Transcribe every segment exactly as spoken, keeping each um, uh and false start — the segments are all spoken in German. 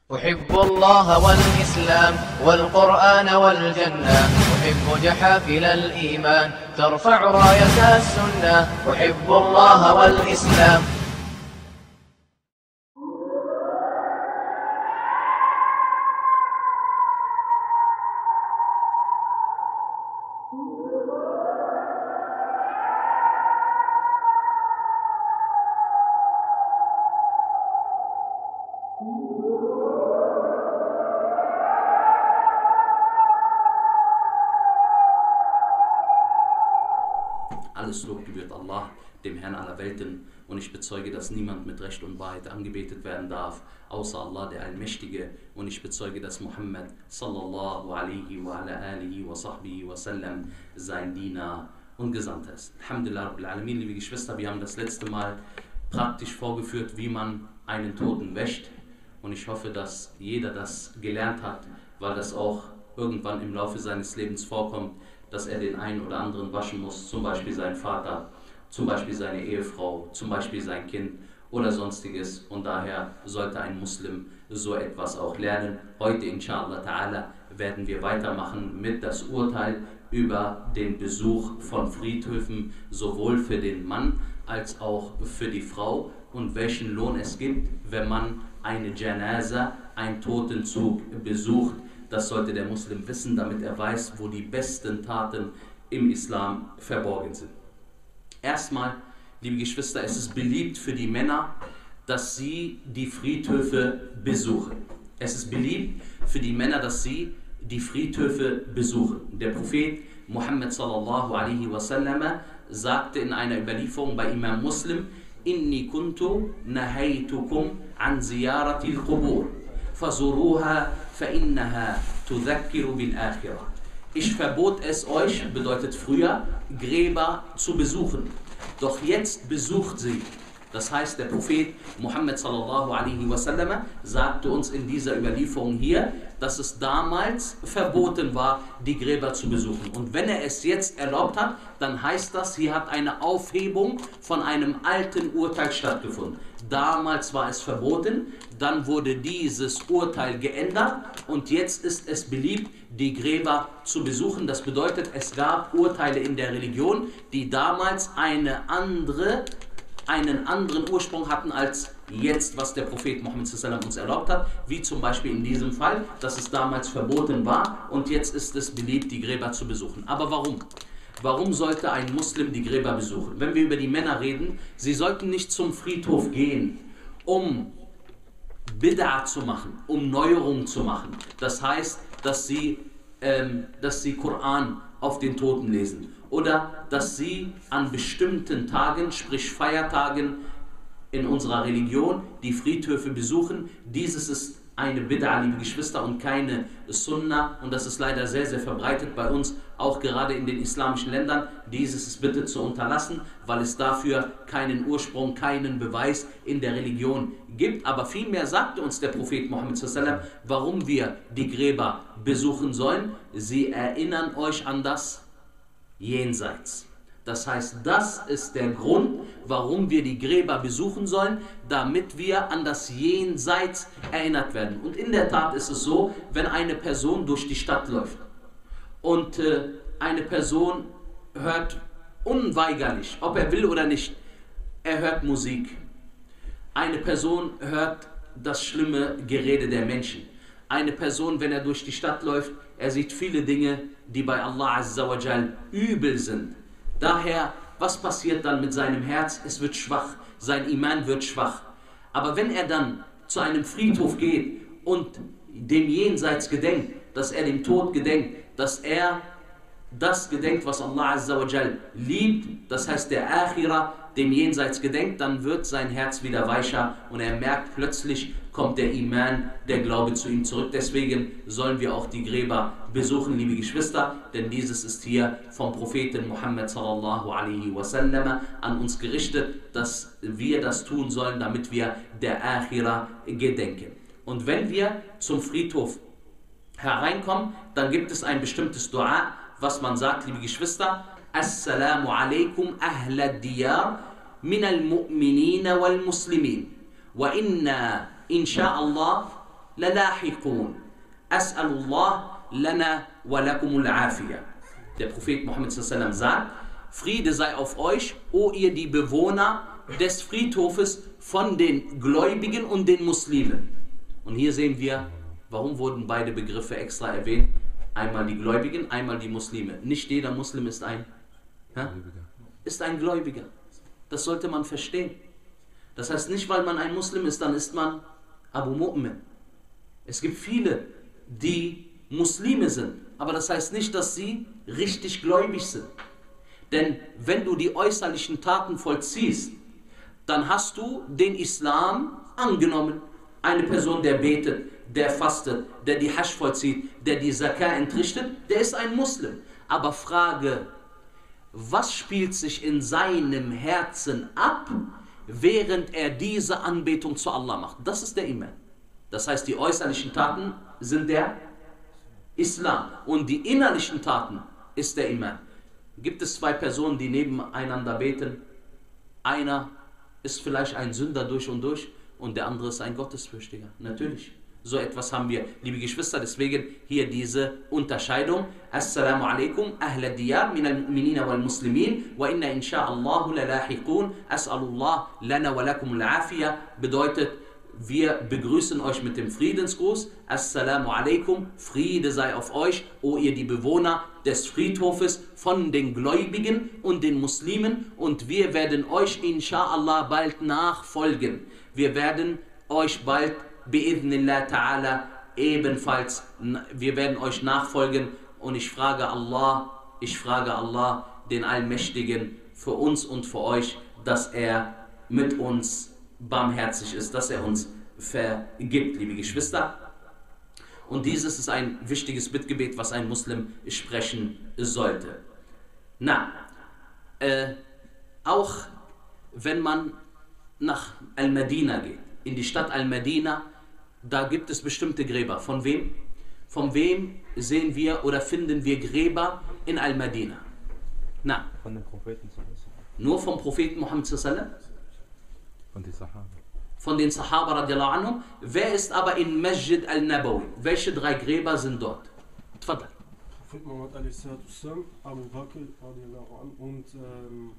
أحب الله والإسلام والقرآن والجنة، أحب جحافل الإيمان ترفع راية السنة. أحب الله والإسلام. Alles Lob gebührt Allah, dem Herrn aller Welten, und ich bezeuge, dass niemand mit Recht und Wahrheit angebetet werden darf, außer Allah, der Allmächtige, und ich bezeuge, dass Muhammad sallallahu alaihi wa ala alihi wa sahbihi wa sallam sein Diener und Gesandter ist. Alhamdulillah Rabbil Alamin, liebe Geschwister, wir haben das letzte Mal praktisch vorgeführt, wie man einen Toten wäscht, und ich hoffe, dass jeder das gelernt hat, weil das auch irgendwann im Laufe seines Lebens vorkommt, dass er den einen oder anderen waschen muss, zum Beispiel seinen Vater, zum Beispiel seine Ehefrau, zum Beispiel sein Kind oder sonstiges, und daher sollte ein Muslim so etwas auch lernen. Heute inshallah ta'ala werden wir weitermachen mit das Urteil über den Besuch von Friedhöfen, sowohl für den Mann als auch für die Frau, und welchen Lohn es gibt, wenn man eine Janaza, einen Totenzug besucht. Das sollte der Muslim wissen, damit er weiß, wo die besten Taten im Islam verborgen sind. Erstmal, liebe Geschwister, es ist beliebt für die Männer, dass sie die Friedhöfe besuchen. Es ist beliebt für die Männer, dass sie die Friedhöfe besuchen. Der Prophet Muhammad sallallahu alaihi wasallam sagte in einer Überlieferung bei Imam Muslim: Inni kuntu nahaytukum an ziyarati al-qubur fazuruha فإنها تذكر بالآخرة. Ich verbot es euch, bedeutet früher, Gräber zu besuchen. Doch jetzt besucht sie. Das heißt, der Prophet Muhammad sallallahu alaihi wasallam sagte uns in dieser Überlieferung hier, dass es damals verboten war, die Gräber zu besuchen. Und wenn er es jetzt erlaubt hat, dann heißt das, hier hat eine Aufhebung von einem alten Urteil stattgefunden. Damals war es verboten, dann wurde dieses Urteil geändert und jetzt ist es beliebt, die Gräber zu besuchen. Das bedeutet, es gab Urteile in der Religion, die damals eine andere, einen anderen Ursprung hatten als jetzt, was der Prophet Muhammad sallallahu alaihi wasallam uns erlaubt hat, wie zum Beispiel in diesem Fall, dass es damals verboten war und jetzt ist es beliebt, die Gräber zu besuchen. Aber warum? Warum sollte ein Muslim die Gräber besuchen? Wenn wir über die Männer reden, sie sollten nicht zum Friedhof gehen, um Bid'a zu machen, um Neuerungen zu machen. Das heißt, dass sie, ähm, dass sie Koran auf den Toten lesen oder dass sie an bestimmten Tagen, sprich Feiertagen in unserer Religion, die Friedhöfe besuchen. Dieses ist eine Bid'a, liebe Geschwister, und keine Sunna, und das ist leider sehr, sehr verbreitet bei uns, auch gerade in den islamischen Ländern. Dieses ist bitte zu unterlassen, weil es dafür keinen Ursprung, keinen Beweis in der Religion gibt. Aber vielmehr sagte uns der Prophet Muhammad sallallahu alaihi wasallam, warum wir die Gräber besuchen sollen. Sie erinnern euch an das Jenseits. Das heißt, das ist der Grund, warum wir die Gräber besuchen sollen, damit wir an das Jenseits erinnert werden. Und in der Tat ist es so, wenn eine Person durch die Stadt läuft und äh, eine Person hört unweigerlich, ob er will oder nicht, er hört Musik. Eine Person hört das schlimme Gerede der Menschen. Eine Person, wenn er durch die Stadt läuft, er sieht viele Dinge, die bei Allah Azza wa Jal übel sind. Daher, was passiert dann mit seinem Herz? Es wird schwach, sein Iman wird schwach. Aber wenn er dann zu einem Friedhof geht und dem Jenseits gedenkt, dass er dem Tod gedenkt, dass er das gedenkt, was Allah Azza wa Jal liebt, das heißt der Akhira, dem Jenseits gedenkt, dann wird sein Herz wieder weicher und er merkt, plötzlich kommt der Iman, der Glaube zu ihm zurück. Deswegen sollen wir auch die Gräber besuchen, liebe Geschwister, denn dieses ist hier vom Propheten Muhammad sallallahu alaihi wasallam an uns gerichtet, dass wir das tun sollen, damit wir der Akhira gedenken. Und wenn wir zum Friedhof hereinkommen, dann gibt es ein bestimmtes Dua, was man sagt, liebe Geschwister: Assalamu alaikum ahla diyar min al-mu'minina wal-muslimin wa inna insha'Allah lalahiqun. As'alullah lana wa lakumul afiyah. Der Prophet Muhammad sallallahu alaihi wasallam sagt, Friede sei auf euch, o ihr die Bewohner des Friedhofes von den Gläubigen und den Muslimen. Und hier sehen wir, warum wurden beide Begriffe extra erwähnt? Einmal die Gläubigen, einmal die Muslime. Nicht jeder Muslim ist ein, ja, ist ein Gläubiger. Das sollte man verstehen. Das heißt nicht, weil man ein Muslim ist, dann ist man Abu Mu'min. Es gibt viele, die Muslime sind, aber das heißt nicht, dass sie richtig gläubig sind. Denn wenn du die äußerlichen Taten vollziehst, dann hast du den Islam angenommen. Eine Person, der betet, der fastet, der die Hajj vollzieht, der die Zakah entrichtet, der ist ein Muslim. Aber Frage, was spielt sich in seinem Herzen ab, während er diese Anbetung zu Allah macht? Das ist der Iman. Das heißt, die äußerlichen Taten sind der Islam und die innerlichen Taten ist der Iman. Gibt es zwei Personen, die nebeneinander beten? Einer ist vielleicht ein Sünder durch und durch und der andere ist ein Gottesfürchtiger. Natürlich. So etwas haben wir, liebe Geschwister, deswegen hier diese Unterscheidung. Assalamu alaikum, ahla diyar min al-mu'minina wal muslimin, wa inna insha'Allahu lalahiqun, as'alullah lana wa lakum al-afiyah, bedeutet, wir begrüßen euch mit dem Friedensgruß. Assalamu alaikum, Friede sei auf euch, o ihr die Bewohner des Friedhofes von den Gläubigen und den Muslimen, und wir werden euch insha'Allah bald nachfolgen. Wir werden euch bald bi'idhnillah ta'ala ebenfalls, wir werden euch nachfolgen, und ich frage Allah, ich frage Allah, den Allmächtigen, für uns und für euch, dass er mit uns barmherzig ist, dass er uns vergibt, liebe Geschwister. Und dieses ist ein wichtiges Bittgebet, was ein Muslim sprechen sollte. Na, äh, auch wenn man nach Al-Madina geht, in die Stadt Al-Madina, da gibt es bestimmte Gräber. Von wem? Von wem sehen wir oder finden wir Gräber in Al-Madina? Na? Von den Propheten. Nur vom Propheten Muhammad sallallahu alaihi wasallam? Von den Sahaba. Von den Sahaba radiallahu anhum. Wer ist aber in Masjid al-Nabawi? Welche drei Gräber sind dort? Tfadal. Prophet Muhammad alaihi wasallam, Abu Bakr radiallahu anhu und ähm,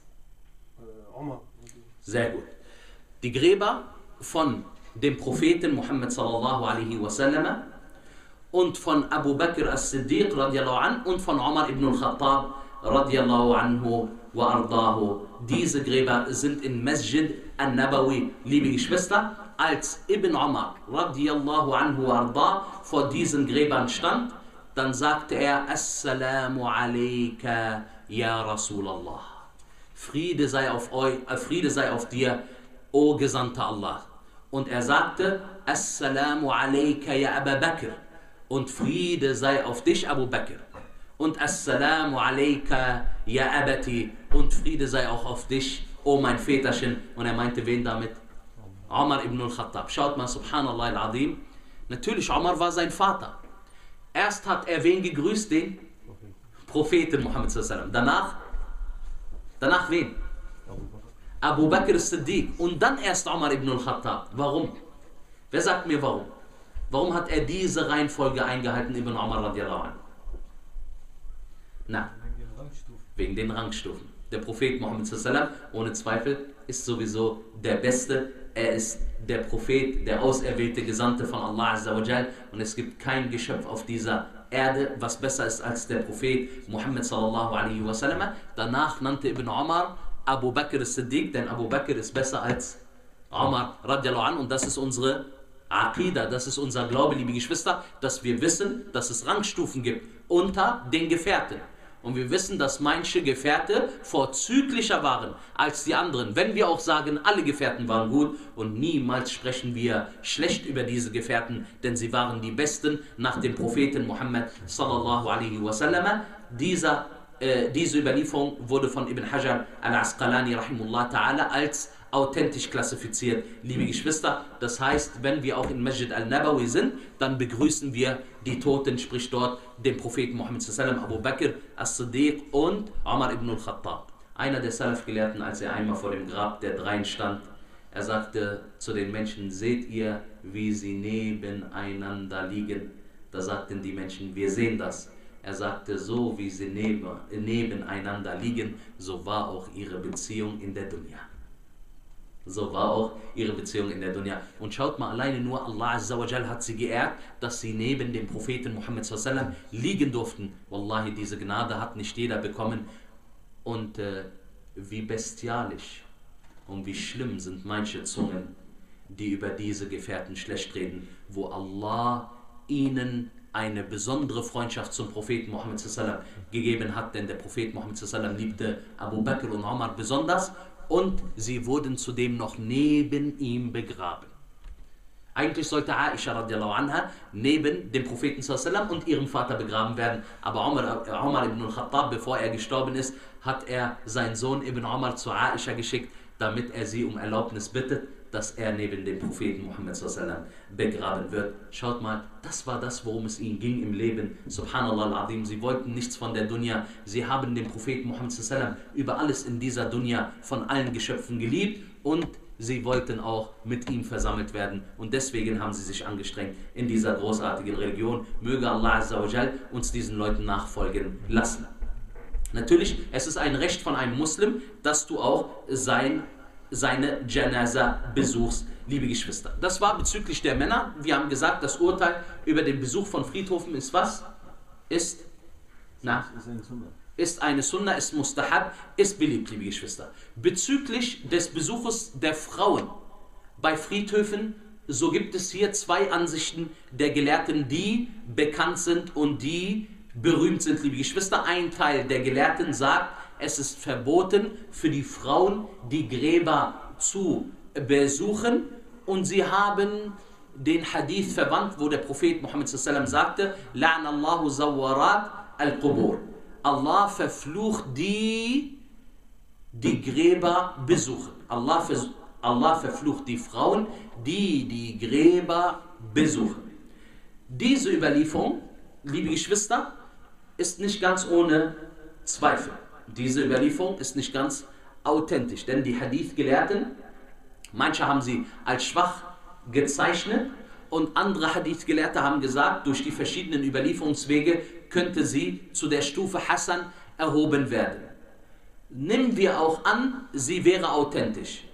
äh, Omar. Sehr gut. Die Gräber von dem Propheten Muhammad sallallahu alaihi wasallam und von Abu Bakr as-Siddiq radiallahu anhu und von Omar ibn al-Khattab radiallahu anhu wa ardahu. Diese Gräber sind in Masjid al-Nabawi, liebe Geschwister. Als Ibn Omar radiallahu anhu wa ardah vor diesen Gräbern stand, dann sagte er: Assalamu alayka ya Rasulallah. Friede sei auf euch, äh, Friede sei auf dir, o Gesandter Allah. Und er sagte: Assalamu alayka ya Abu Bakr. Und Friede sei auf dich, Abu Bakr. Und Assalamu alayka ya Abati. Und Friede sei auch auf dich, o mein Väterchen. Und er meinte wen damit? Omar ibn al-Khattab. Schaut mal, subhanallah al-Azim. Natürlich, Omar war sein Vater. Erst hat er wen gegrüßt? Den Propheten Muhammad sallallahu alaihi wasallam. Danach, danach wen? Abu Bakr as-Siddiq. Und dann erst Omar ibn al-Khattab. Warum? Wer sagt mir warum? Warum hat er diese Reihenfolge eingehalten, Ibn Omar radiallahu anhu? Na, wegen den Rangstufen. Der Prophet Muhammad sallallahu alaihi wasallam, ohne Zweifel, ist sowieso der Beste. Er ist der Prophet, der auserwählte Gesandte von Allah Azza wa Jal, und es gibt kein Geschöpf auf dieser Erde, was besser ist als der Prophet Muhammad sallallahu alaihi wasallam. Danach nannte Ibn Omar Abu Bakr as-Siddiq, denn Abu Bakr ist besser als Omar radiallahu anhu, und das ist unsere Aqidah, das ist unser Glaube, liebe Geschwister, dass wir wissen, dass es Rangstufen gibt unter den Gefährten. Und wir wissen, dass manche Gefährte vorzüglicher waren als die anderen. Wenn wir auch sagen, alle Gefährten waren gut, und niemals sprechen wir schlecht über diese Gefährten, denn sie waren die Besten nach dem Propheten Muhammad sallallahu alaihi wasallam. Dieser, äh, diese Überlieferung wurde von Ibn Hajar al-Asqalani rahimullah ta'ala als authentisch klassifiziert, liebe Geschwister. Das heißt, wenn wir auch in Masjid al-Nabawi sind, dann begrüßen wir die Toten, sprich dort den Propheten Muhammad sallallahu alaihi wasallam, Abu Bakr as-Siddiq und Omar ibn al-Khattab. Einer der Salaf-Gelehrten, als er einmal vor dem Grab der Dreien stand, Er sagte zu den Menschen, seht ihr, wie sie nebeneinander liegen? Da sagten die Menschen, wir sehen das. Er sagte, so wie sie neben, nebeneinander liegen, so war auch ihre Beziehung in der Dunya. So war auch ihre Beziehung in der Dunya. Und schaut mal, alleine nur Allah Azza wa Jal hat sie geehrt, dass sie neben dem Propheten Muhammad sallallahu alaihi wasallam liegen durften. Wallahi, diese Gnade hat nicht jeder bekommen. Und äh, wie bestialisch und wie schlimm sind manche Zungen, die über diese Gefährten schlecht reden, wo Allah ihnen eine besondere Freundschaft zum Propheten Muhammad sallallahu alaihi wasallam gegeben hat, denn der Prophet Muhammad sallallahu alaihi wasallam liebte Abu Bakr und Umar besonders und sie wurden zudem noch neben ihm begraben. Eigentlich sollte Aisha radiallahu anha neben dem Propheten sallallahu alaihi wasallam und ihrem Vater begraben werden, aber Umar, Umar ibn al-Khattab, bevor er gestorben ist, hat er seinen Sohn Ibn Umar zu Aisha geschickt, damit er sie um Erlaubnis bittet, dass er neben dem Propheten Muhammad sallallahu alaihi wasallam begraben wird. Schaut mal, das war das, worum es ihnen ging im Leben. Subhanallah al-Azim, sie wollten nichts von der Dunya. Sie haben den Propheten Muhammad sallallahu alaihi wasallam über alles in dieser Dunya von allen Geschöpfen geliebt und sie wollten auch mit ihm versammelt werden. Und deswegen haben sie sich angestrengt in dieser großartigen Religion. Möge Allah Azza wa Jal uns diesen Leuten nachfolgen lassen. Natürlich, es ist ein Recht von einem Muslim, dass du auch sein, seine Janaza besuchst, liebe Geschwister. Das war bezüglich der Männer. Wir haben gesagt, das Urteil über den Besuch von Friedhofen ist was? Ist, na, ist eine Sunna, ist Mustahab, ist beliebt, liebe Geschwister. Bezüglich des Besuches der Frauen bei Friedhöfen, so gibt es hier zwei Ansichten der Gelehrten, die bekannt sind und die berühmt sind, liebe Geschwister. Ein Teil der Gelehrten sagt, es ist verboten für die Frauen, die Gräber zu besuchen, und sie haben den Hadith verwandt, wo der Prophet Muhammad sallallahu alaihi wasallam sagte, La'nallahu zawwarat al-Qubur. Allah verflucht die, die Gräber besuchen. Allah, vers Allah verflucht die Frauen, die die Gräber besuchen. Diese Überlieferung, liebe Geschwister, ist nicht ganz ohne Zweifel. Diese Überlieferung ist nicht ganz authentisch, denn die Hadith-Gelehrten, manche haben sie als schwach gezeichnet und andere Hadith-Gelehrte haben gesagt, durch die verschiedenen Überlieferungswege könnte sie zu der Stufe Hassan erhoben werden. Nehmen wir auch an, sie wäre authentisch.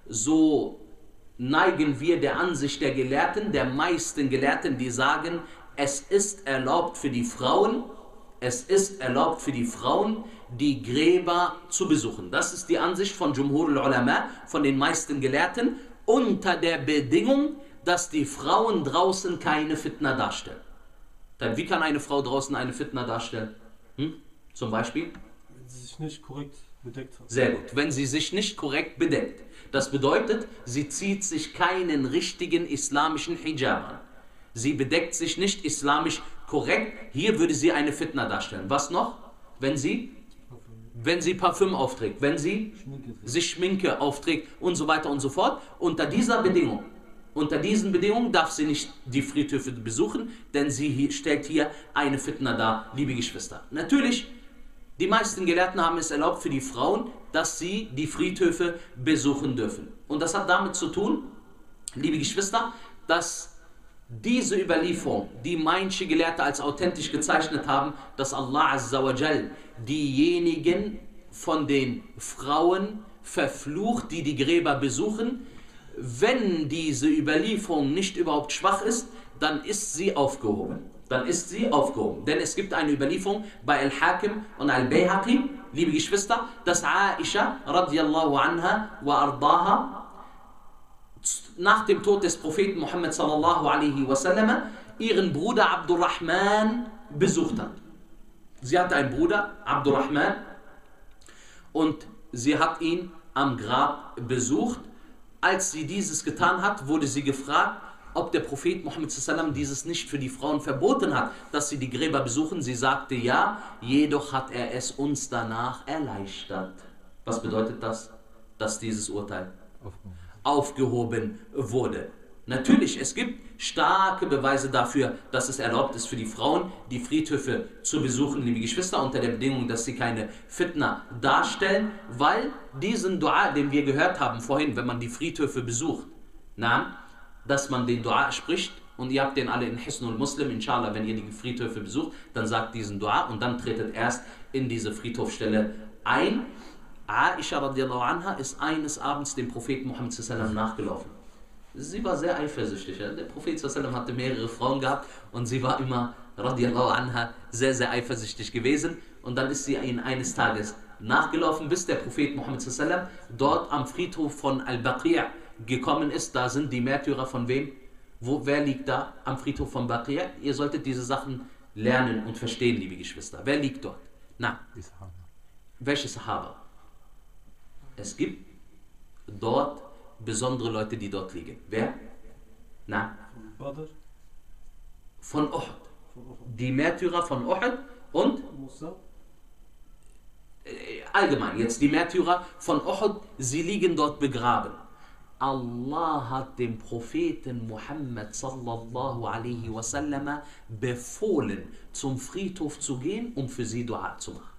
So neigen wir der Ansicht der Gelehrten, der meisten Gelehrten, die sagen, es ist erlaubt für die Frauen, es ist erlaubt für die Frauen, die Gräber zu besuchen. Das ist die Ansicht von Jumhur al-Ulama, von den meisten Gelehrten, unter der Bedingung, dass die Frauen draußen keine Fitna darstellen. Dann, wie kann eine Frau draußen eine Fitna darstellen? Hm? Zum Beispiel? Wenn sie sich nicht korrekt bedeckt hat. Sehr gut. Wenn sie sich nicht korrekt bedeckt. Das bedeutet, sie zieht sich keinen richtigen islamischen Hijab an. Sie bedeckt sich nicht islamisch korrekt. Hier würde sie eine Fitna darstellen. Was noch? Wenn sie, wenn sie Parfüm aufträgt, wenn sie Schminke sich Schminke aufträgt und so weiter und so fort. Unter dieser Bedingung, unter diesen Bedingungen darf sie nicht die Friedhöfe besuchen, denn sie hier, stellt hier eine Fitna dar, liebe Geschwister. Natürlich, die meisten Gelehrten haben es erlaubt für die Frauen, dass sie die Friedhöfe besuchen dürfen. Und das hat damit zu tun, liebe Geschwister, dass diese Überlieferung, die manche Gelehrte als authentisch gezeichnet haben, dass Allah Azza wa Jal diejenigen von den Frauen verflucht, die die Gräber besuchen. Wenn diese Überlieferung nicht überhaupt schwach ist, dann ist sie aufgehoben. Dann ist sie aufgehoben. Denn es gibt eine Überlieferung bei Al-Hakim und Al-Bayhaqi, liebe Geschwister, dass Aisha radiallahu anha wa ardaha nach dem Tod des Propheten Muhammad sallallahu alaihi wasallam ihren Bruder Abdurrahman besucht hat. Sie hatte einen Bruder, Abdurrahman, und sie hat ihn am Grab besucht. Als sie dieses getan hat, wurde sie gefragt, ob der Prophet Muhammad sallallahu alaihi wasallam dieses nicht für die Frauen verboten hat, dass sie die Gräber besuchen. Sie sagte ja, jedoch hat er es uns danach erleichtert. Was bedeutet das, dass dieses Urteil aufgehoben wurde? Natürlich, es gibt starke Beweise dafür, dass es erlaubt ist für die Frauen, die Friedhöfe zu besuchen, liebe Geschwister, unter der Bedingung, dass sie keine Fitna darstellen, weil diesen Dua, den wir gehört haben vorhin, wenn man die Friedhöfe besucht, na, dass man den Dua spricht, und ihr habt den alle in Hisnul Muslim, inshallah, wenn ihr die Friedhöfe besucht, dann sagt diesen Dua und dann tretet erst in diese Friedhofstelle ein. Aisha radiallahu anha ist eines Abends dem Propheten Muhammad sallallahu alaihi wasallam nachgelaufen. Sie war sehr eifersüchtig. Der Prophet sallallahu alaihi wasallam hatte mehrere Frauen gehabt und sie war immer radiallahu anha sehr, sehr eifersüchtig gewesen. Und dann ist sie ihnen eines Tages nachgelaufen, bis der Prophet Muhammad sallallahu alaihi wasallam dort am Friedhof von Al-Baqi' gekommen ist. Da sind die Märtyrer von wem? Wo, wer liegt da am Friedhof von Baqi'? Ihr solltet diese Sachen lernen und verstehen, liebe Geschwister. Wer liegt dort? Na, Die Sahaba. welche Sahaba? Es gibt dort besondere Leute, die dort liegen. Wer? Na, Badr, von Uhud. von Uhud. Die Märtyrer von Uhud und Musa, äh, allgemein jetzt die Märtyrer von Uhud, sie liegen dort begraben. Allah hat dem Propheten Muhammad sallallahu alaihi wasallam befohlen, zum Friedhof zu gehen, um für sie Dua zu machen.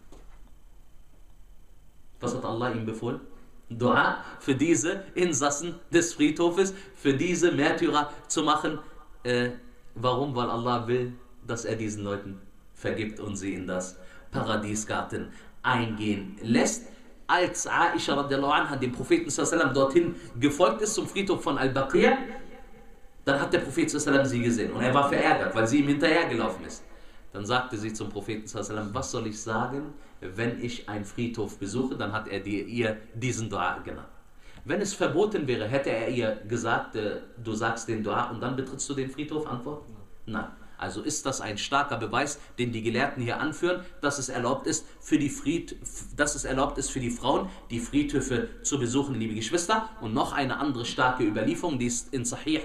Was hat Allah ihm befohlen? Dua für diese Insassen des Friedhofes, für diese Märtyrer zu machen. Äh, warum? Weil Allah will, dass er diesen Leuten vergibt und sie in das Paradiesgarten eingehen lässt. Als Aisha radiallahu anha dem Propheten sallallahu alaihi wasallam dorthin gefolgt ist zum Friedhof von Al-Baqi', dann hat der Prophet sallallahu alaihi wasallam sie gesehen und er war verärgert, weil sie ihm hinterhergelaufen ist. Dann sagte sie zum Propheten sallallahu alaihi wasallam, was soll ich sagen, wenn ich einen Friedhof besuche? Dann hat er die, ihr diesen Dua genannt. Wenn es verboten wäre, hätte er ihr gesagt, äh, du sagst den Dua und dann betrittst du den Friedhof? Antwort? Nein. Also ist das ein starker Beweis, den die Gelehrten hier anführen, dass es erlaubt ist für die Fried, dass es erlaubt ist für die Frauen, die Friedhöfe zu besuchen, liebe Geschwister. Und noch eine andere starke Überlieferung, die ist in Sahih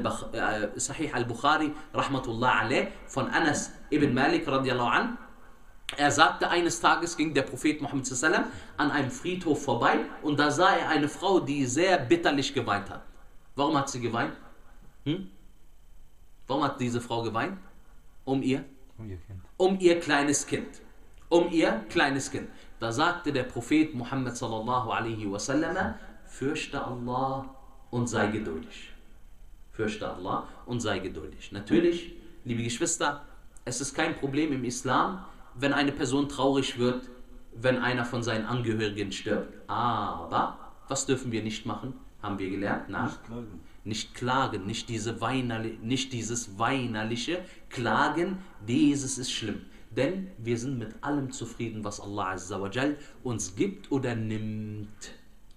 al-Bukhari, rahmatullah alayh, von Anas ibn Malik radiallahu an. Er sagte, eines Tages ging der Prophet Muhammad sallallahu alaihi wasallam an einem Friedhof vorbei und da sah er eine Frau, die sehr bitterlich geweint hat. Warum hat sie geweint? Hm? Warum hat diese Frau geweint? Um ihr? Um ihr Kind. Um ihr kleines Kind. Um ihr kleines Kind. Da sagte der Prophet Muhammad sallallahu alaihi wasallam, fürchte Allah und sei geduldig. Fürchte Allah und sei geduldig. Natürlich, liebe Geschwister, es ist kein Problem im Islam, wenn eine Person traurig wird, wenn einer von seinen Angehörigen stirbt. Aber, was dürfen wir nicht machen? Haben wir gelernt? Na? nicht klagen. Nicht klagen, nicht, diese weinerli nicht dieses weinerliche Klagen, dieses ist schlimm. Denn wir sind mit allem zufrieden, was Allah Azza wa Jal uns gibt oder nimmt.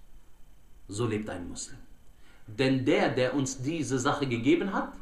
So lebt ein Muslim. Denn der, der uns diese Sache gegeben hat,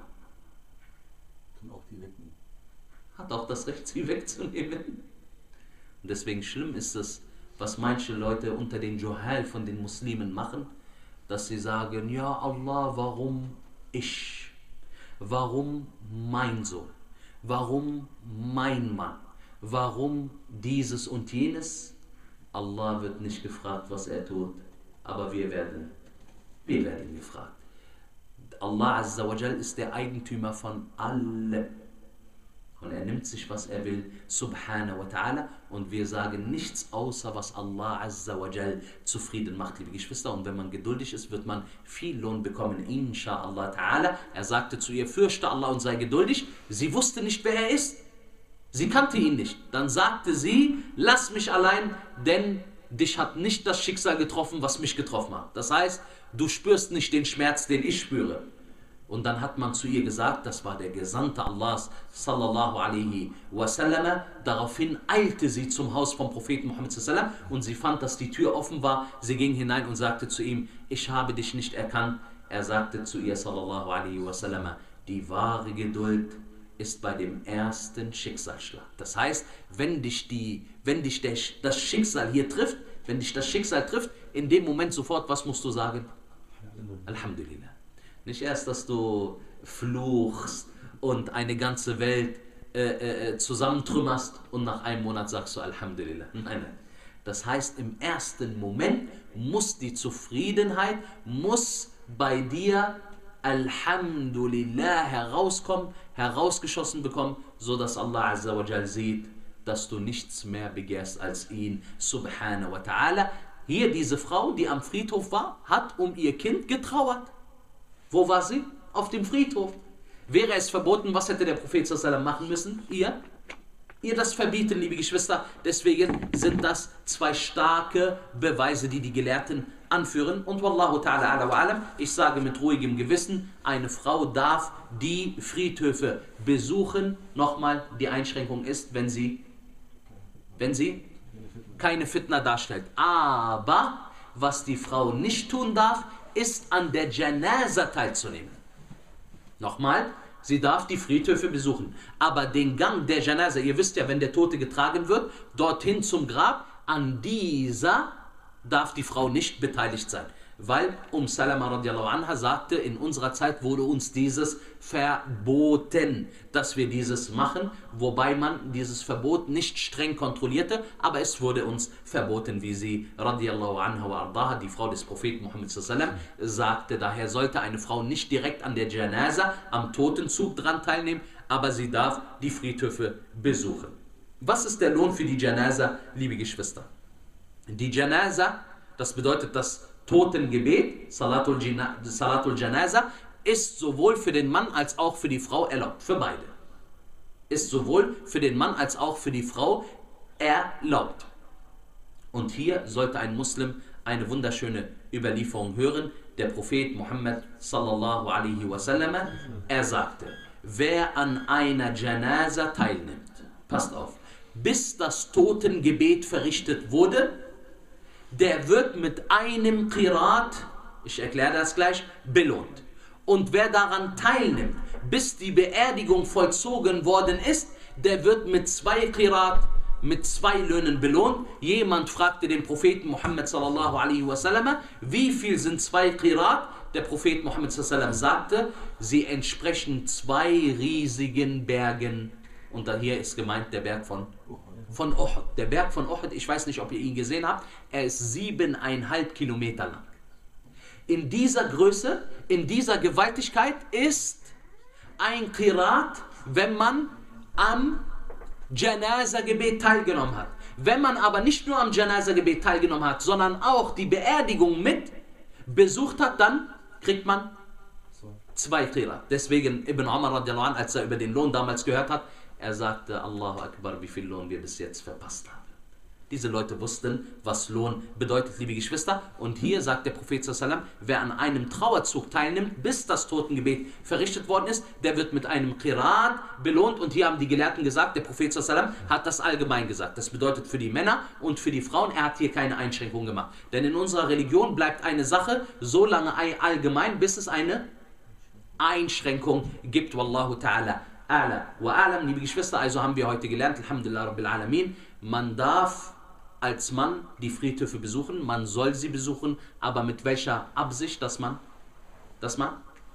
Kann auch die wegnehmen. hat auch das Recht, sie wegzunehmen. Und deswegen schlimm ist es, was manche Leute unter den Juhal von den Muslimen machen, dass sie sagen, ja Allah, warum ich? Warum mein Sohn? Warum mein Mann? Warum dieses und jenes? Allah wird nicht gefragt, was er tut, aber wir werden, wir werden gefragt. Allah Azza wa Jal ist der Eigentümer von allem. Und er nimmt sich, was er will, subhanahu wa ta'ala. Und wir sagen nichts, außer was Allah Azza wa Jal zufrieden macht, liebe Geschwister. Und wenn man geduldig ist, wird man viel Lohn bekommen, insha'Allah ta'ala. Er sagte zu ihr, fürchte Allah und sei geduldig. Sie wusste nicht, wer er ist. Sie kannte ihn nicht. Dann sagte sie, lass mich allein, denn dich hat nicht das Schicksal getroffen, was mich getroffen hat. Das heißt, du spürst nicht den Schmerz, den ich spüre. Und dann hat man zu ihr gesagt, das war der Gesandte Allahs, sallallahu alaihi wasallam. Daraufhin eilte sie zum Haus vom Propheten Muhammad sallallahu alaihi wasallam und sie fand, dass die Tür offen war. Sie ging hinein und sagte zu ihm, ich habe dich nicht erkannt. Er sagte zu ihr, sallallahu alaihi wasallam, die wahre Geduld ist bei dem ersten Schicksalsschlag. Das heißt, wenn dich, die, wenn dich der, das Schicksal hier trifft, wenn dich das Schicksal trifft, in dem Moment sofort, was musst du sagen? Alhamdulillah. Nicht erst, dass du fluchst und eine ganze Welt äh, äh, zusammentrümmerst und nach einem Monat sagst du Alhamdulillah. Nein, nein. Das heißt, im ersten Moment muss die Zufriedenheit, muss bei dir Alhamdulillah herauskommen, herausgeschossen bekommen, so dass Allah Azza wa Jal sieht, dass du nichts mehr begehrst als ihn, subhanahu wa ta'ala. Hier diese Frau, die am Friedhof war, hat um ihr Kind getrauert. Wo war sie? Auf dem Friedhof. Wäre es verboten, was hätte der Prophet sallallahu alaihi wasallam machen müssen? Ihr? Ihr das verbieten, liebe Geschwister. Deswegen sind das zwei starke Beweise, die die Gelehrten anführen. Und wallahu ta'ala ala wa alam, ich sage mit ruhigem Gewissen, eine Frau darf die Friedhöfe besuchen. Nochmal, die Einschränkung ist, wenn sie, wenn sie keine Fitna darstellt. Aber was die Frau nicht tun darf, ist an der Janaza teilzunehmen. Nochmal, sie darf die Friedhöfe besuchen. Aber den Gang der Janaza, ihr wisst ja, wenn der Tote getragen wird, dorthin zum Grab, an dieser darf die Frau nicht beteiligt sein. Weil Um Salama radiallahu anha sagte, in unserer Zeit wurde uns dieses verboten, dass wir dieses machen, wobei man dieses Verbot nicht streng kontrollierte, aber es wurde uns verboten, wie sie radiallahu anha wa ardaha, die Frau des Propheten Muhammad sallallahu alaihi wasallam, sagte. Daher sollte eine Frau nicht direkt an der Janaza, am Totenzug dran teilnehmen, aber sie darf die Friedhöfe besuchen. Was ist der Lohn für die Janaza, liebe Geschwister? Die Janaza, das bedeutet das Totengebet, Salatul, Jina, Salatul Janaza, ist sowohl für den Mann als auch für die Frau erlaubt. Für beide. Ist sowohl für den Mann als auch für die Frau erlaubt. Und hier sollte ein Muslim eine wunderschöne Überlieferung hören. Der Prophet Muhammad sallallahu alaihi wasallam, er sagte, wer an einer Janaza teilnimmt, passt auf, bis das Totengebet verrichtet wurde, der wird mit einem Qirat, ich erkläre das gleich, belohnt. Und wer daran teilnimmt, bis die Beerdigung vollzogen worden ist, der wird mit zwei Qirat, mit zwei Löhnen belohnt. Jemand fragte den Propheten Muhammad sallallahu alaihi wasallam, wie viel sind zwei Qirat? Der Prophet Muhammad sallallahu alaihi wasallam sagte, sie entsprechen zwei riesigen Bergen. Und da hier ist gemeint der Berg von Von Uhud. Der Berg von Uhud, ich weiß nicht, ob ihr ihn gesehen habt, er ist siebeneinhalb Kilometer lang. In dieser Größe, in dieser Gewaltigkeit ist ein Qirat, wenn man am Janaza-Gebet teilgenommen hat. Wenn man aber nicht nur am Janaza-Gebet teilgenommen hat, sondern auch die Beerdigung mit besucht hat, dann kriegt man zwei Qirat. Deswegen Ibn Umar radiallahu anh, als er über den Lohn damals gehört hat, er sagte, Allahu Akbar, wie viel Lohn wir bis jetzt verpasst haben. Diese Leute wussten, was Lohn bedeutet, liebe Geschwister. Und hier sagt der Prophet sallallahu alaihi wasallam, wer an einem Trauerzug teilnimmt, bis das Totengebet verrichtet worden ist, der wird mit einem Qirat belohnt. Und hier haben die Gelehrten gesagt, der Prophet sallallahu alaihi wasallam hat das allgemein gesagt. Das bedeutet für die Männer und für die Frauen, er hat hier keine Einschränkung gemacht. Denn in unserer Religion bleibt eine Sache so lange allgemein, bis es eine Einschränkung gibt. Wallahu ta'ala a'la wa a'lam, liebe Geschwister, also haben wir heute gelernt, alhamdulillah rabbil alamin, man darf als Mann die Friedhöfe besuchen, man soll sie besuchen, aber mit welcher Absicht, dass man, dass man,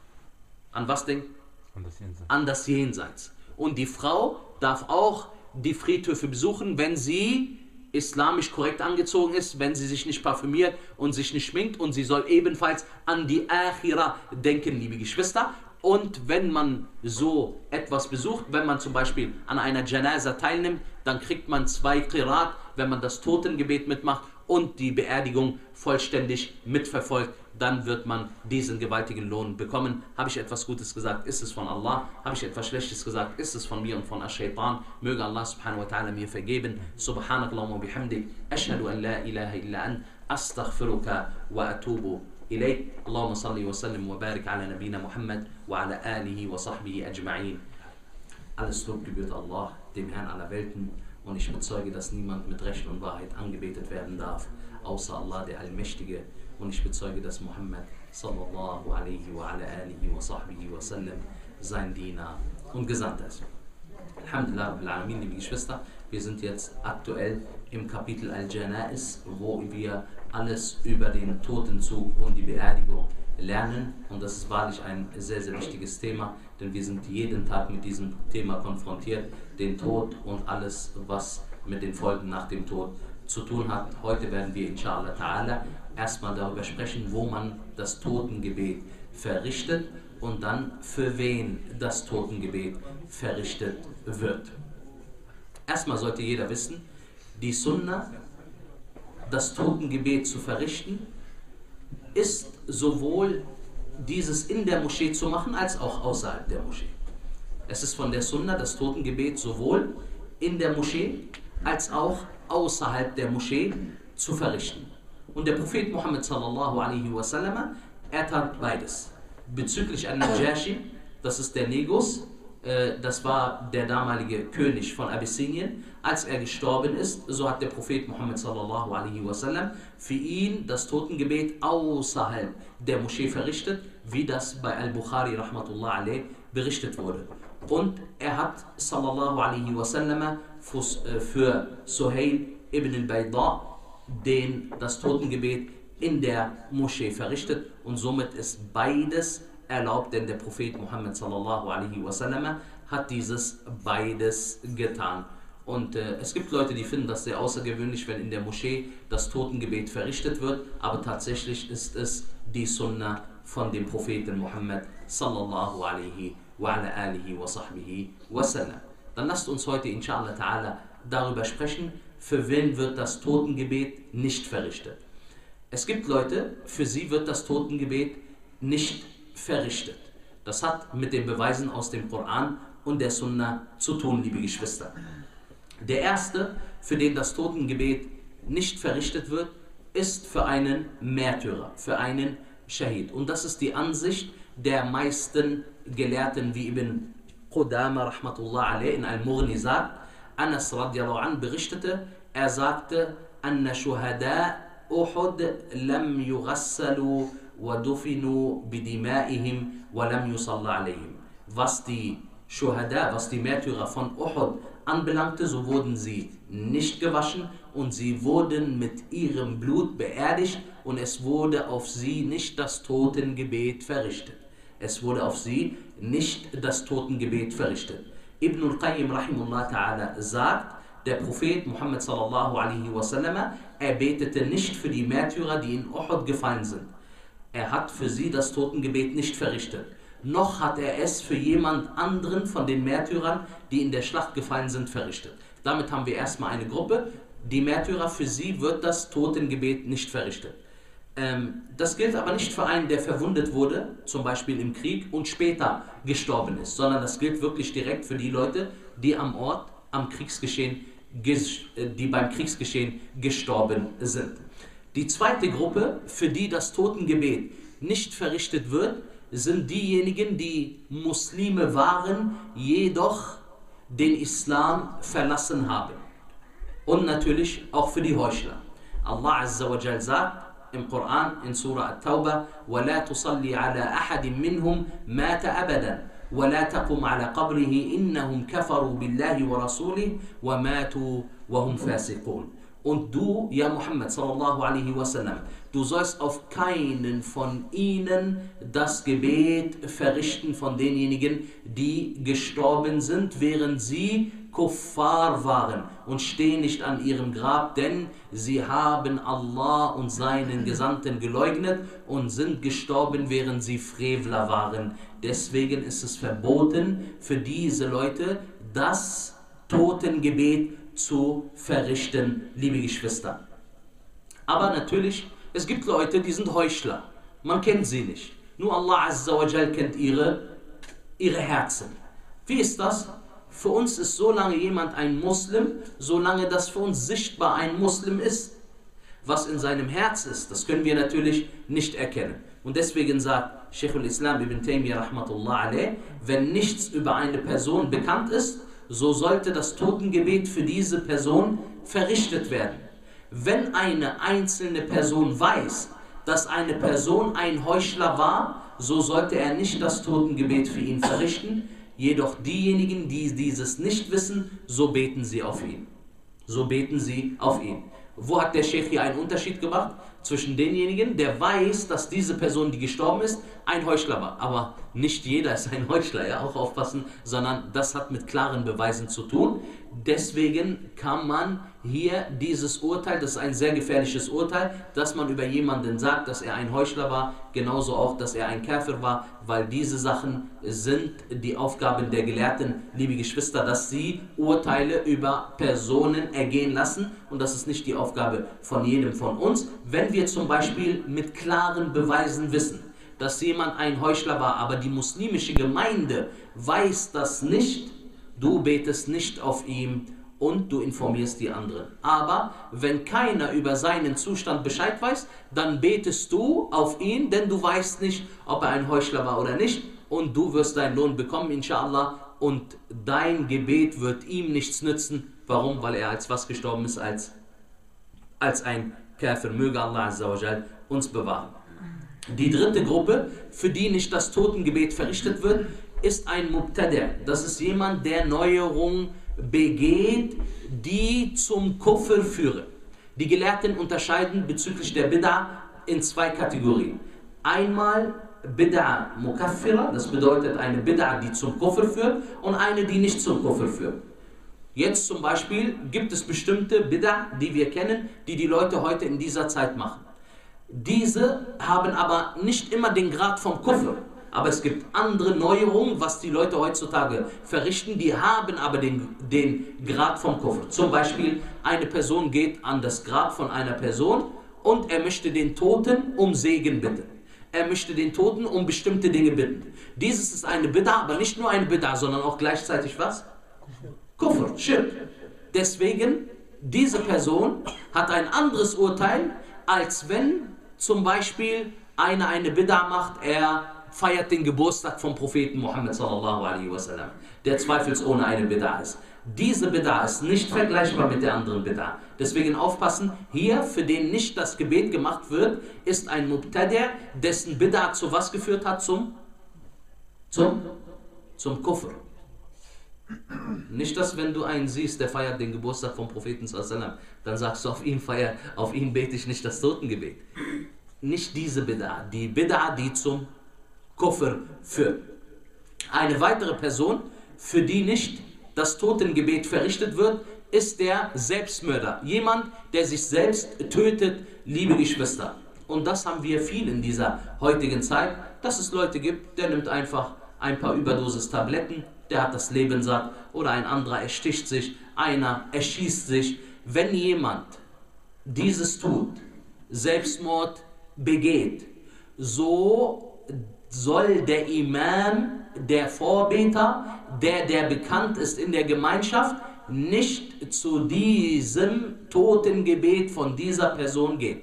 an was denkt? An das Jenseits. An das Jenseits. Und die Frau darf auch die Friedhöfe besuchen, wenn sie islamisch korrekt angezogen ist, wenn sie sich nicht parfümiert und sich nicht schminkt, und sie soll ebenfalls an die Akhira denken, liebe Geschwister. Und wenn man so etwas besucht, wenn man zum Beispiel an einer Janaza teilnimmt, dann kriegt man zwei Qirat, wenn man das Totengebet mitmacht und die Beerdigung vollständig mitverfolgt, dann wird man diesen gewaltigen Lohn bekommen. Habe ich etwas Gutes gesagt, ist es von Allah. Habe ich etwas Schlechtes gesagt, ist es von mir und von Ash-Shaytan. Möge Allah subhanahu wa ta'ala mir vergeben. Subhanakallahumma bihamdik. Ashhadu an la ilaha illa an. Astaghfiruka wa atubu إليك اللهم صل وسلم وبارك على نبينا محمد وعلى آله وصحبه أجمعين. Alles Lob gebührt Allah, dem Herrn aller Welten, und ich bezeuge, dass niemand mit Recht und Wahrheit angebetet werden darf, außer Allah, der Allmächtige, und ich bezeuge, dass Muhammad sallallahu alaihi wa ala alihi wa sahbihi wa sallam sein Diener und Gesandter ist. Alhamdulillah rabbil alamin, liebe Geschwister, wir sind jetzt aktuell im Kapitel Al-Janais, wo wir alles über den Totenzug und die Beerdigung lernen, und das ist wahrlich ein sehr, sehr wichtiges Thema, denn wir sind jeden Tag mit diesem Thema konfrontiert, den Tod und alles, was mit den Folgen nach dem Tod zu tun hat. Heute werden wir inshallah ta'ala erstmal darüber sprechen, wo man das Totengebet verrichtet, und dann für wen das Totengebet verrichtet wird. Erstmal sollte jeder wissen, die Sunna, das Totengebet zu verrichten, ist sowohl dieses in der Moschee zu machen, als auch außerhalb der Moschee. Es ist von der Sunna, das Totengebet sowohl in der Moschee, als auch außerhalb der Moschee zu verrichten. Und der Prophet Muhammad sallallahu alaihi wasallam, er tat beides. Bezüglich An-Najashi, das ist der Negus, äh, das war der damalige König von Abyssinien, als er gestorben ist, so hat der Prophet Muhammad sallallahu alaihi wasallam für ihn das Totengebet außerhalb der Moschee verrichtet, wie das bei Al-Bukhari rahmatullah alaih berichtet wurde. Und er hat sallallahu alaihi wasallam für Suhail ibn al-Bayda den das Totengebet in der Moschee verrichtet, und somit ist beides erlaubt, denn der Prophet Muhammad sallallahu alaihi wasallam hat dieses beides getan. Und äh, es gibt Leute, die finden das sehr außergewöhnlich, wenn in der Moschee das Totengebet verrichtet wird, aber tatsächlich ist es die Sunna von dem Propheten Muhammad sallallahu alaihi wa ala alihi wa sahbihi wasallam. Dann lasst uns heute inshallah ta'ala darüber sprechen, für wen wird das Totengebet nicht verrichtet. Es gibt Leute, für sie wird das Totengebet nicht verrichtet. Das hat mit den Beweisen aus dem Koran und der Sunna zu tun, liebe Geschwister. Der erste, für den das Totengebet nicht verrichtet wird, ist für einen Märtyrer, für einen Shahid. Und das ist die Ansicht der meisten Gelehrten, wie Ibn Qudama rahmatullah alaih in Al-Mughni sagt. Anas radiallahu an berichtete, er sagte, Anna shuhada Uhud lam yughassalu wa dufinu bidima'ihim wa lam yusalla alayhim. Was die Shuhada, was die Märtyrer von Uhud anbelangte, so wurden sie nicht gewaschen und sie wurden mit ihrem Blut beerdigt und es wurde auf sie nicht das Totengebet verrichtet. Es wurde auf sie nicht das Totengebet verrichtet. Ibn al-Qayyim rahimullah ta'ala sagt, der Prophet Muhammad sallallahu alaihi wasallam, er betete nicht für die Märtyrer, die in Uhud gefallen sind. Er hat für sie das Totengebet nicht verrichtet. Noch hat er es für jemand anderen von den Märtyrern, die in der Schlacht gefallen sind, verrichtet. Damit haben wir erstmal eine Gruppe. Die Märtyrer, für sie wird das Totengebet nicht verrichtet. Ähm, das gilt aber nicht für einen, der verwundet wurde, zum Beispiel im Krieg und später gestorben ist, sondern das gilt wirklich direkt für die Leute, die am Ort, am Kriegsgeschehen, die beim Kriegsgeschehen gestorben sind. Die zweite Gruppe, für die das Totengebet nicht verrichtet wird, sind diejenigen, die Muslime waren, jedoch den Islam verlassen haben. Und natürlich auch für die Heuchler. Allah Azza wa Jal sagt im Koran in Surah At-Tawbah: وَلَا تُصَلِّ عَلَى أَحَدٍ مِّنْهُمْ مَاتَ أَبَدًا وَلَا تَقُمْ عَلَى قَبْرِهِ إِنَّهُمْ كَفَرُوا بِاللَّهِ وَرَسُولِهِ وَمَاتُوا وَهُمْ فَاسِقُونَ. Und du, ja Muhammad sallallahu alaihi wasallam, du sollst auf keinen von ihnen das Gebet verrichten, von denjenigen, die gestorben sind, während sie Kuffar waren, und steh nicht an ihrem Grab, denn sie haben Allah und seinen Gesandten geleugnet und sind gestorben, während sie Frevler waren. Deswegen ist es verboten für diese Leute, das Totengebet zu verrichten, liebe Geschwister. Aber natürlich, es gibt Leute, die sind Heuchler. Man kennt sie nicht. Nur Allah Azza wa Jal kennt ihre, ihre Herzen. Wie ist das? Für uns ist solange jemand ein Muslim, solange das für uns sichtbar ein Muslim ist. Was in seinem Herz ist, das können wir natürlich nicht erkennen. Und deswegen sagt Sheikh al-Islam ibn Taymiyyah rahmatullah alaih, wenn nichts über eine Person bekannt ist, so sollte das Totengebet für diese Person verrichtet werden. Wenn eine einzelne Person weiß, dass eine Person ein Heuchler war, so sollte er nicht das Totengebet für ihn verrichten. Jedoch diejenigen, die dieses nicht wissen, so beten sie auf ihn. So beten sie auf ihn. Wo hat der Sheikh hier einen Unterschied gemacht? Zwischen denjenigen, der weiß, dass diese Person, die gestorben ist, ein Heuchler war. Aber nicht jeder ist ein Heuchler, ja, auch aufpassen, sondern das hat mit klaren Beweisen zu tun. Deswegen kann man hier dieses Urteil, das ist ein sehr gefährliches Urteil, dass man über jemanden sagt, dass er ein Heuchler war, genauso auch, dass er ein Käfer war, weil diese Sachen sind die Aufgaben der Gelehrten, liebe Geschwister, dass sie Urteile über Personen ergehen lassen, und das ist nicht die Aufgabe von jedem von uns. Wenn wir zum Beispiel mit klaren Beweisen wissen, dass jemand ein Heuchler war, aber die muslimische Gemeinde weiß das nicht, du betest nicht auf ihm und du informierst die anderen. Aber wenn keiner über seinen Zustand Bescheid weiß, dann betest du auf ihn, denn du weißt nicht, ob er ein Heuchler war oder nicht, und du wirst deinen Lohn bekommen, inshallah, und dein Gebet wird ihm nichts nützen. Warum? Weil er als was gestorben ist? Als, als ein Käfer. Möge Allah Azza wa Jal uns bewahren. Die dritte Gruppe, für die nicht das Totengebet verrichtet wird, ist ein Mubtadi'. Das ist jemand, der Neuerungen begeht, die zum Kufr führen. Die Gelehrten unterscheiden bezüglich der Bid'a in zwei Kategorien. Einmal Bid'a Mukaffira, das bedeutet eine Bid'a, die zum Kufr führt, und eine, die nicht zum Kufr führt. Jetzt zum Beispiel gibt es bestimmte Bid'a, die wir kennen, die die Leute heute in dieser Zeit machen. Diese haben aber nicht immer den Grad vom Kufr. Aber es gibt andere Neuerungen, was die Leute heutzutage verrichten, die haben aber den, den Grad vom Kufr. Zum Beispiel, eine Person geht an das Grab von einer Person und er möchte den Toten um Segen bitten. Er möchte den Toten um bestimmte Dinge bitten. Dieses ist eine Bid'a, aber nicht nur eine Bid'a, sondern auch gleichzeitig was? Kufr, Schirk. Deswegen, diese Person hat ein anderes Urteil, als wenn zum Beispiel einer eine Bid'a macht, er feiert den Geburtstag vom Propheten Muhammad sallallahu alaihi wasallam, der zweifelsohne eine Bid'a ist. Diese Bid'a ist nicht vergleichbar mit der anderen Bid'a. Deswegen aufpassen, hier, für den nicht das Gebet gemacht wird, ist ein Mubtadi', dessen Bid'a zu was geführt hat? Zum, zum, zum Kufr. Nicht, dass wenn du einen siehst, der feiert den Geburtstag vom Propheten sallallahu alaihi wasallam, dann sagst du, auf ihn, feier, auf ihn bete ich nicht das Totengebet. Nicht diese Bid'a, die Bid'a, die zum Kufr führt. Eine weitere Person, für die nicht das Totengebet verrichtet wird, ist der Selbstmörder. Jemand, der sich selbst tötet, liebe Geschwister. Und das haben wir viel in dieser heutigen Zeit, dass es Leute gibt, der nimmt einfach ein paar Überdosis Tabletten, der hat das Leben satt, oder ein anderer ersticht sich, einer erschießt sich. Wenn jemand dieses tut, Selbstmord begeht, so soll der Imam, der Vorbeter, der, der bekannt ist in der Gemeinschaft, nicht zu diesem Totengebet von dieser Person gehen.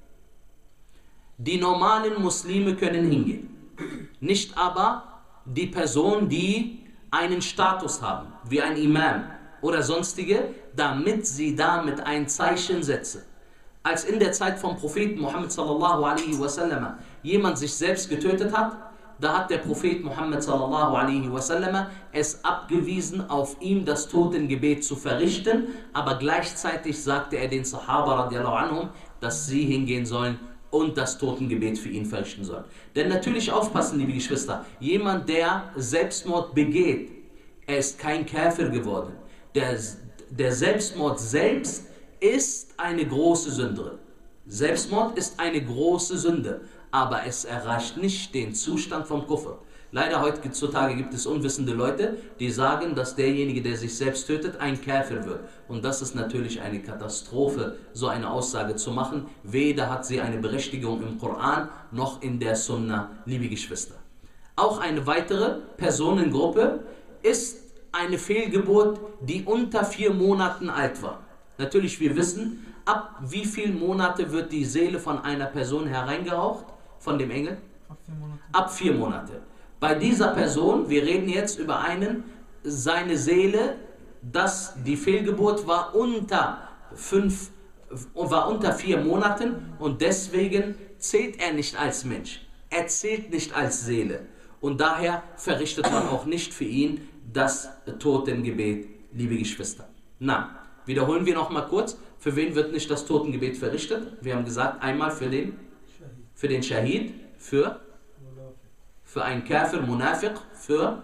Die normalen Muslime können hingehen, nicht aber die Person, die einen Status haben, wie ein Imam oder sonstige, damit sie damit ein Zeichen setzen. Als in der Zeit vom Propheten Muhammad sallallahu alaihi wasallam jemand sich selbst getötet hat, da hat der Prophet Muhammad sallallahu alaihi wasallam es abgewiesen, auf ihm das Totengebet zu verrichten, aber gleichzeitig sagte er den Sahaba radiallahu anhum, dass sie hingehen sollen und das Totengebet für ihn verrichten sollen. Denn natürlich aufpassen, liebe Geschwister, jemand, der Selbstmord begeht, er ist kein Käfer geworden. Der, der Selbstmord selbst ist eine große Sünde. Selbstmord ist eine große Sünde, aber es erreicht nicht den Zustand vom Kufr. Leider heutzutage gibt es unwissende Leute, die sagen, dass derjenige, der sich selbst tötet, ein Käfer wird. Und das ist natürlich eine Katastrophe, so eine Aussage zu machen. Weder hat sie eine Berechtigung im Koran, noch in der Sunna, liebe Geschwister. Auch eine weitere Personengruppe ist eine Fehlgeburt, die unter vier Monaten alt war. Natürlich, wir wissen, ab wie viele Monate wird die Seele von einer Person hereingeraucht, von dem Engel? Ab vier Monate. Ab vier Monate. Bei dieser Person, wir reden jetzt über einen, seine Seele, dass die Fehlgeburt war unter fünf, war unter vier Monaten und deswegen zählt er nicht als Mensch. Er zählt nicht als Seele. Und daher verrichtet man auch nicht für ihn das Totengebet, liebe Geschwister. Na, wiederholen wir noch mal kurz, für wen wird nicht das Totengebet verrichtet? Wir haben gesagt, einmal für den, für den Schahid, für, für einen Kafir, Munafiq, für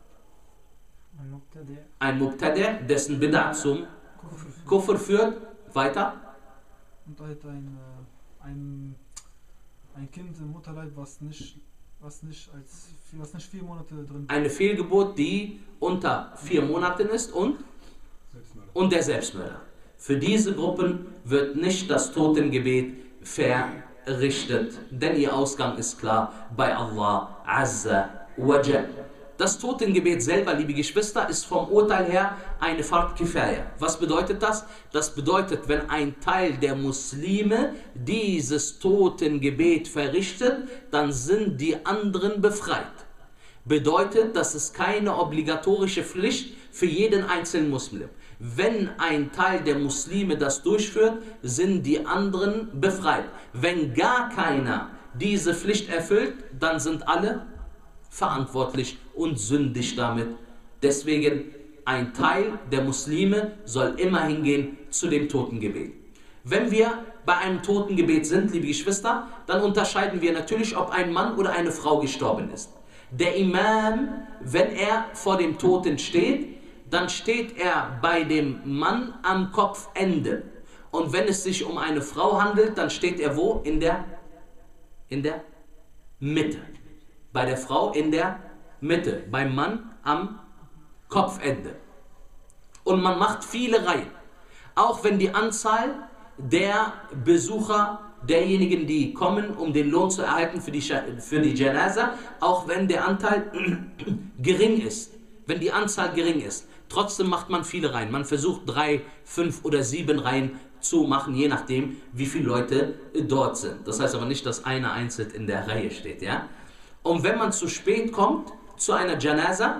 ein Mubtadi', dessen Bid'a zum Kufr führt. Weiter. Und halt ein, ein, ein Kind im Mutterleib, was nicht, was nicht als was nicht vier Monate drin ist. Eine Fehlgeburt, die unter vier Monaten ist und, und der Selbstmörder. Für diese Gruppen wird nicht das Totengebet verrichtet, denn ihr Ausgang ist klar bei Allah Azza wa Jal. Das Totengebet selber, liebe Geschwister, ist vom Urteil her eine Fard Kifaya. Was bedeutet das? Das bedeutet, wenn ein Teil der Muslime dieses Totengebet verrichtet, dann sind die anderen befreit. Bedeutet, das ist keine obligatorische Pflicht für jeden einzelnen Muslim. Wenn ein Teil der Muslime das durchführt, sind die anderen befreit. Wenn gar keiner diese Pflicht erfüllt, dann sind alle verantwortlich und sündig damit. Deswegen, ein Teil der Muslime soll immer hingehen zu dem Totengebet. Wenn wir bei einem Totengebet sind, liebe Geschwister, dann unterscheiden wir natürlich, ob ein Mann oder eine Frau gestorben ist. Der Imam, wenn er vor dem Toten steht, dann steht er bei dem Mann am Kopfende. Und wenn es sich um eine Frau handelt, dann steht er wo? In der, in der Mitte. Bei der Frau in der Mitte, beim Mann am Kopfende. Und man macht viele Reihen. Auch wenn die Anzahl der Besucher, derjenigen, die kommen, um den Lohn zu erhalten für die, für die Janaza, auch wenn der Anteil gering ist, wenn die Anzahl gering ist, trotzdem macht man viele Reihen. Man versucht drei, fünf oder sieben Reihen zu machen, je nachdem, wie viele Leute dort sind. Das heißt aber nicht, dass einer einzeln in der Reihe steht, ja? Und wenn man zu spät kommt zu einer Janaza,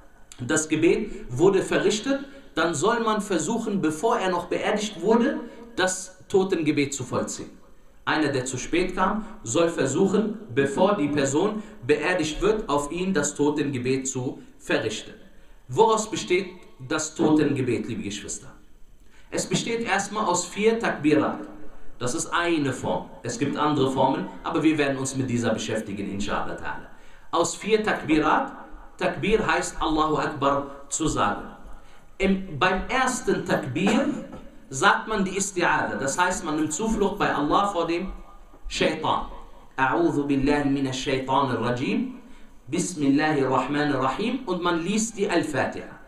das Gebet wurde verrichtet, dann soll man versuchen, bevor er noch beerdigt wurde, das Totengebet zu vollziehen. Einer, der zu spät kam, soll versuchen, bevor die Person beerdigt wird, auf ihn das Totengebet zu verrichten. Woraus besteht das Totengebet, liebe Geschwister? Es besteht erstmal aus vier Takbirat. Das ist eine Form. Es gibt andere Formen, aber wir werden uns mit dieser beschäftigen, inshallah ta'ala. Aus vier Takbirat. Takbir heißt Allahu Akbar zu sagen. Im, beim ersten Takbir sagt man die Isti'adha. Das heißt, man nimmt Zuflucht bei Allah vor dem Shaitan. A'udhu billahi minash shaitanir rajim. Bismillahirrahmanirrahim. Und man liest die Al-Fatiha.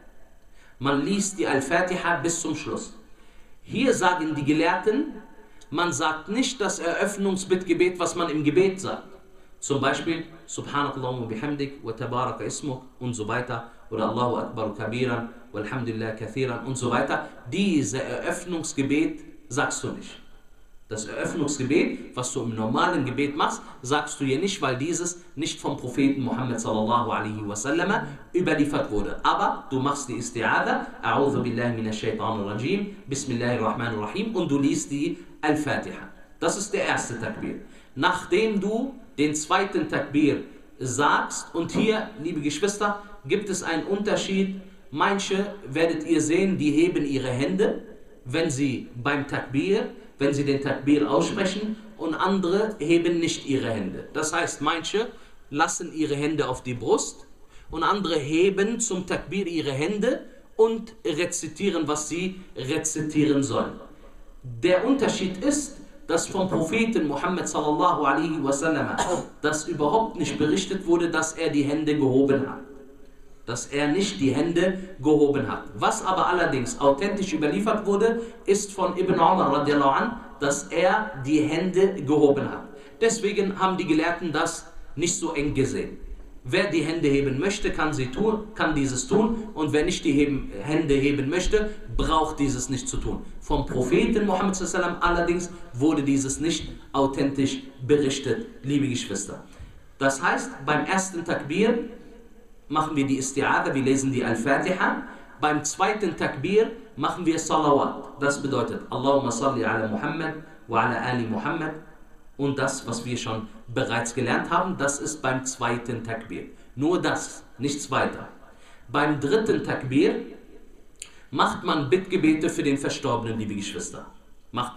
Man liest die Al-Fatiha bis zum Schluss. Hier sagen die Gelehrten, man sagt nicht das Eröffnungsbittgebet, was man im Gebet sagt. Zum Beispiel Subhanakallahumma bihamdik wa tabaraka ismuk und so weiter. Oder Allahu Akbar kabiran walhamdulillah kathiran und so weiter. Diese Eröffnungsgebet sagst du nicht. Das Eröffnungsgebet, was du im normalen Gebet machst, sagst du hier nicht, weil dieses nicht vom Propheten Muhammad sallallahu alaihi wasallam überliefert wurde. Aber du machst die Isti'adha, A'udhu billahi minash shaitanir rajim, Bismillahirrahmanirrahim und du liest die Al-Fatiha. Das ist der erste Takbir. Nachdem du den zweiten Takbir sagst, und hier, liebe Geschwister, gibt es einen Unterschied. Manche werdet ihr sehen, die heben ihre Hände, wenn sie beim Takbir, wenn sie den Takbir aussprechen, und andere heben nicht ihre Hände. Das heißt, manche lassen ihre Hände auf die Brust und andere heben zum Takbir ihre Hände und rezitieren, was sie rezitieren sollen. Der Unterschied ist, dass vom Propheten Muhammad sallallahu alaihi wasallam das überhaupt nicht berichtet wurde, dass er die Hände gehoben hat. Dass er nicht die Hände gehoben hat. Was aber allerdings authentisch überliefert wurde, ist von Ibn Umar radiallahu an, dass er die Hände gehoben hat. Deswegen haben die Gelehrten das nicht so eng gesehen. Wer die Hände heben möchte, kann, sie tun, kann dieses tun, und wer nicht die heben, Hände heben möchte, braucht dieses nicht zu tun. Vom Propheten Muhammad sallallahu alaihi wasallam allerdings wurde dieses nicht authentisch berichtet, liebe Geschwister. Das heißt, beim ersten Takbir machen wir die Isti'adha, wir lesen die Al-Fatiha. Beim zweiten Takbir machen wir Salawat. Das bedeutet Allahumma salli ala Muhammad wa ala ali Muhammad. Und das, was wir schon bereits gelernt haben, das ist beim zweiten Takbir. Nur das, nichts weiter. Beim dritten Takbir macht man Bittgebete für den Verstorbenen, liebe Geschwister. Macht man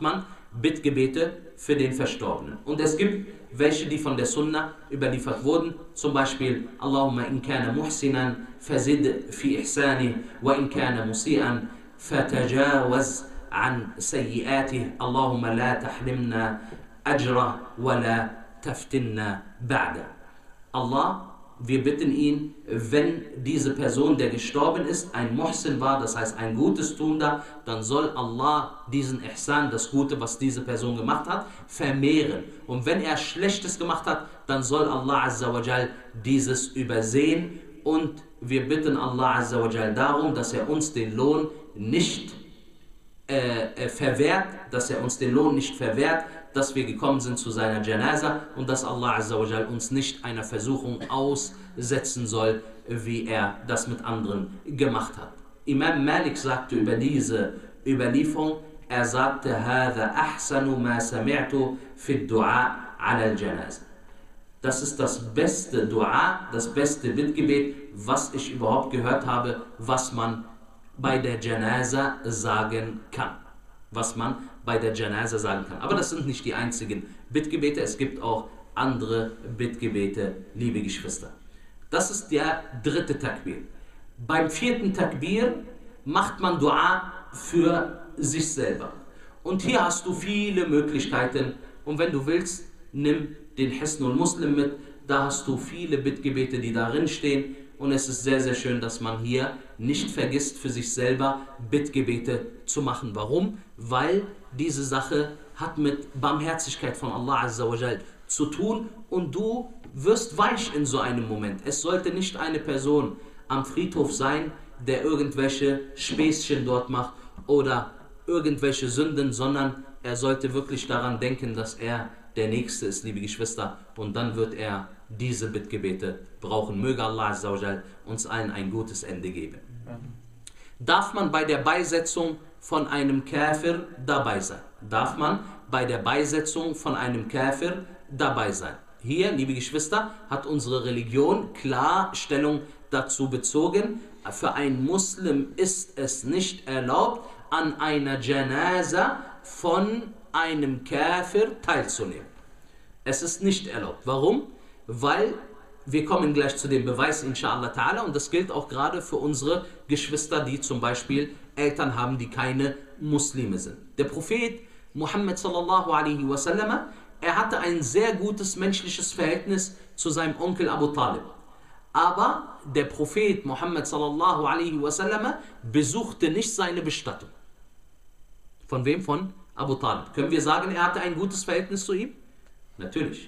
Bittgebete für den Verstorbenen. Und es gibt welche, die von der Sunna überliefert wurden, zum Beispiel Allahumma in kana muhsinan fazid fi ihsani wa in kana musian fatajawaz an sayyiatih Allahumma la tahrimna ajra wa la taftinna ba'da. Allah, wir bitten ihn, wenn diese Person, der gestorben ist, ein Muhsin war, das heißt ein Gutes Tuender, dann soll Allah diesen Ihsan, das Gute, was diese Person gemacht hat, vermehren. Und wenn er Schlechtes gemacht hat, dann soll Allah Azza wa Jal dieses übersehen. Und wir bitten Allah Azza wa Jal darum, dass er uns den Lohn nicht äh, verwehrt, dass er uns den Lohn nicht verwehrt, dass wir gekommen sind zu seiner Janaza und dass Allah Azza wa Jal uns nicht einer Versuchung aussetzen soll, wie er das mit anderen gemacht hat. Imam Malik sagte über diese Überlieferung, er sagte, هَذَا أَحْسَنُ مَا سَمِعْتُ فِي الدُّعَاء عَلَى الْجَنَازَةِ. Das ist das beste Dua, das beste Bittgebet, was ich überhaupt gehört habe, was man bei der Janaza sagen kann. Was man bei der Janaza sagen kann. Aber das sind nicht die einzigen Bittgebete, es gibt auch andere Bittgebete, liebe Geschwister. Das ist der dritte Takbir. Beim vierten Takbir macht man Dua für sich selber. Und hier hast du viele Möglichkeiten. Und wenn du willst, nimm den Hisnul Muslim mit. Da hast du viele Bittgebete, die darin stehen. Und es ist sehr, sehr schön, dass man hier nicht vergisst, für sich selber Bittgebete zu machen. Warum? Weil diese Sache hat mit Barmherzigkeit von Allah Azza wa Jal zu tun und du wirst weich in so einem Moment. Es sollte nicht eine Person am Friedhof sein, der irgendwelche Späßchen dort macht oder irgendwelche Sünden, sondern er sollte wirklich daran denken, dass er der Nächste ist, liebe Geschwister, und dann wird er diese Bittgebete brauchen. Möge Allah Azza wa Jal uns allen ein gutes Ende geben. Darf man bei der Beisetzung von einem Kafir dabei sein? Darf man bei der Beisetzung von einem Kafir dabei sein? Hier, liebe Geschwister, hat unsere Religion klar Stellung dazu bezogen. Für einen Muslim ist es nicht erlaubt, an einer Janaza von einem Kafir teilzunehmen. Es ist nicht erlaubt. Warum? Weil, wir kommen gleich zu dem Beweis, inshallah ta'ala, und das gilt auch gerade für unsere Geschwister, die zum Beispiel Eltern haben, die keine Muslime sind. Der Prophet Muhammad sallallahu alaihi wasallam, er hatte ein sehr gutes menschliches Verhältnis zu seinem Onkel Abu Talib. Aber der Prophet Muhammad sallallahu alaihi wasallam besuchte nicht seine Bestattung. Von wem? Von Abu Talib. Können wir sagen, er hatte ein gutes Verhältnis zu ihm? Natürlich.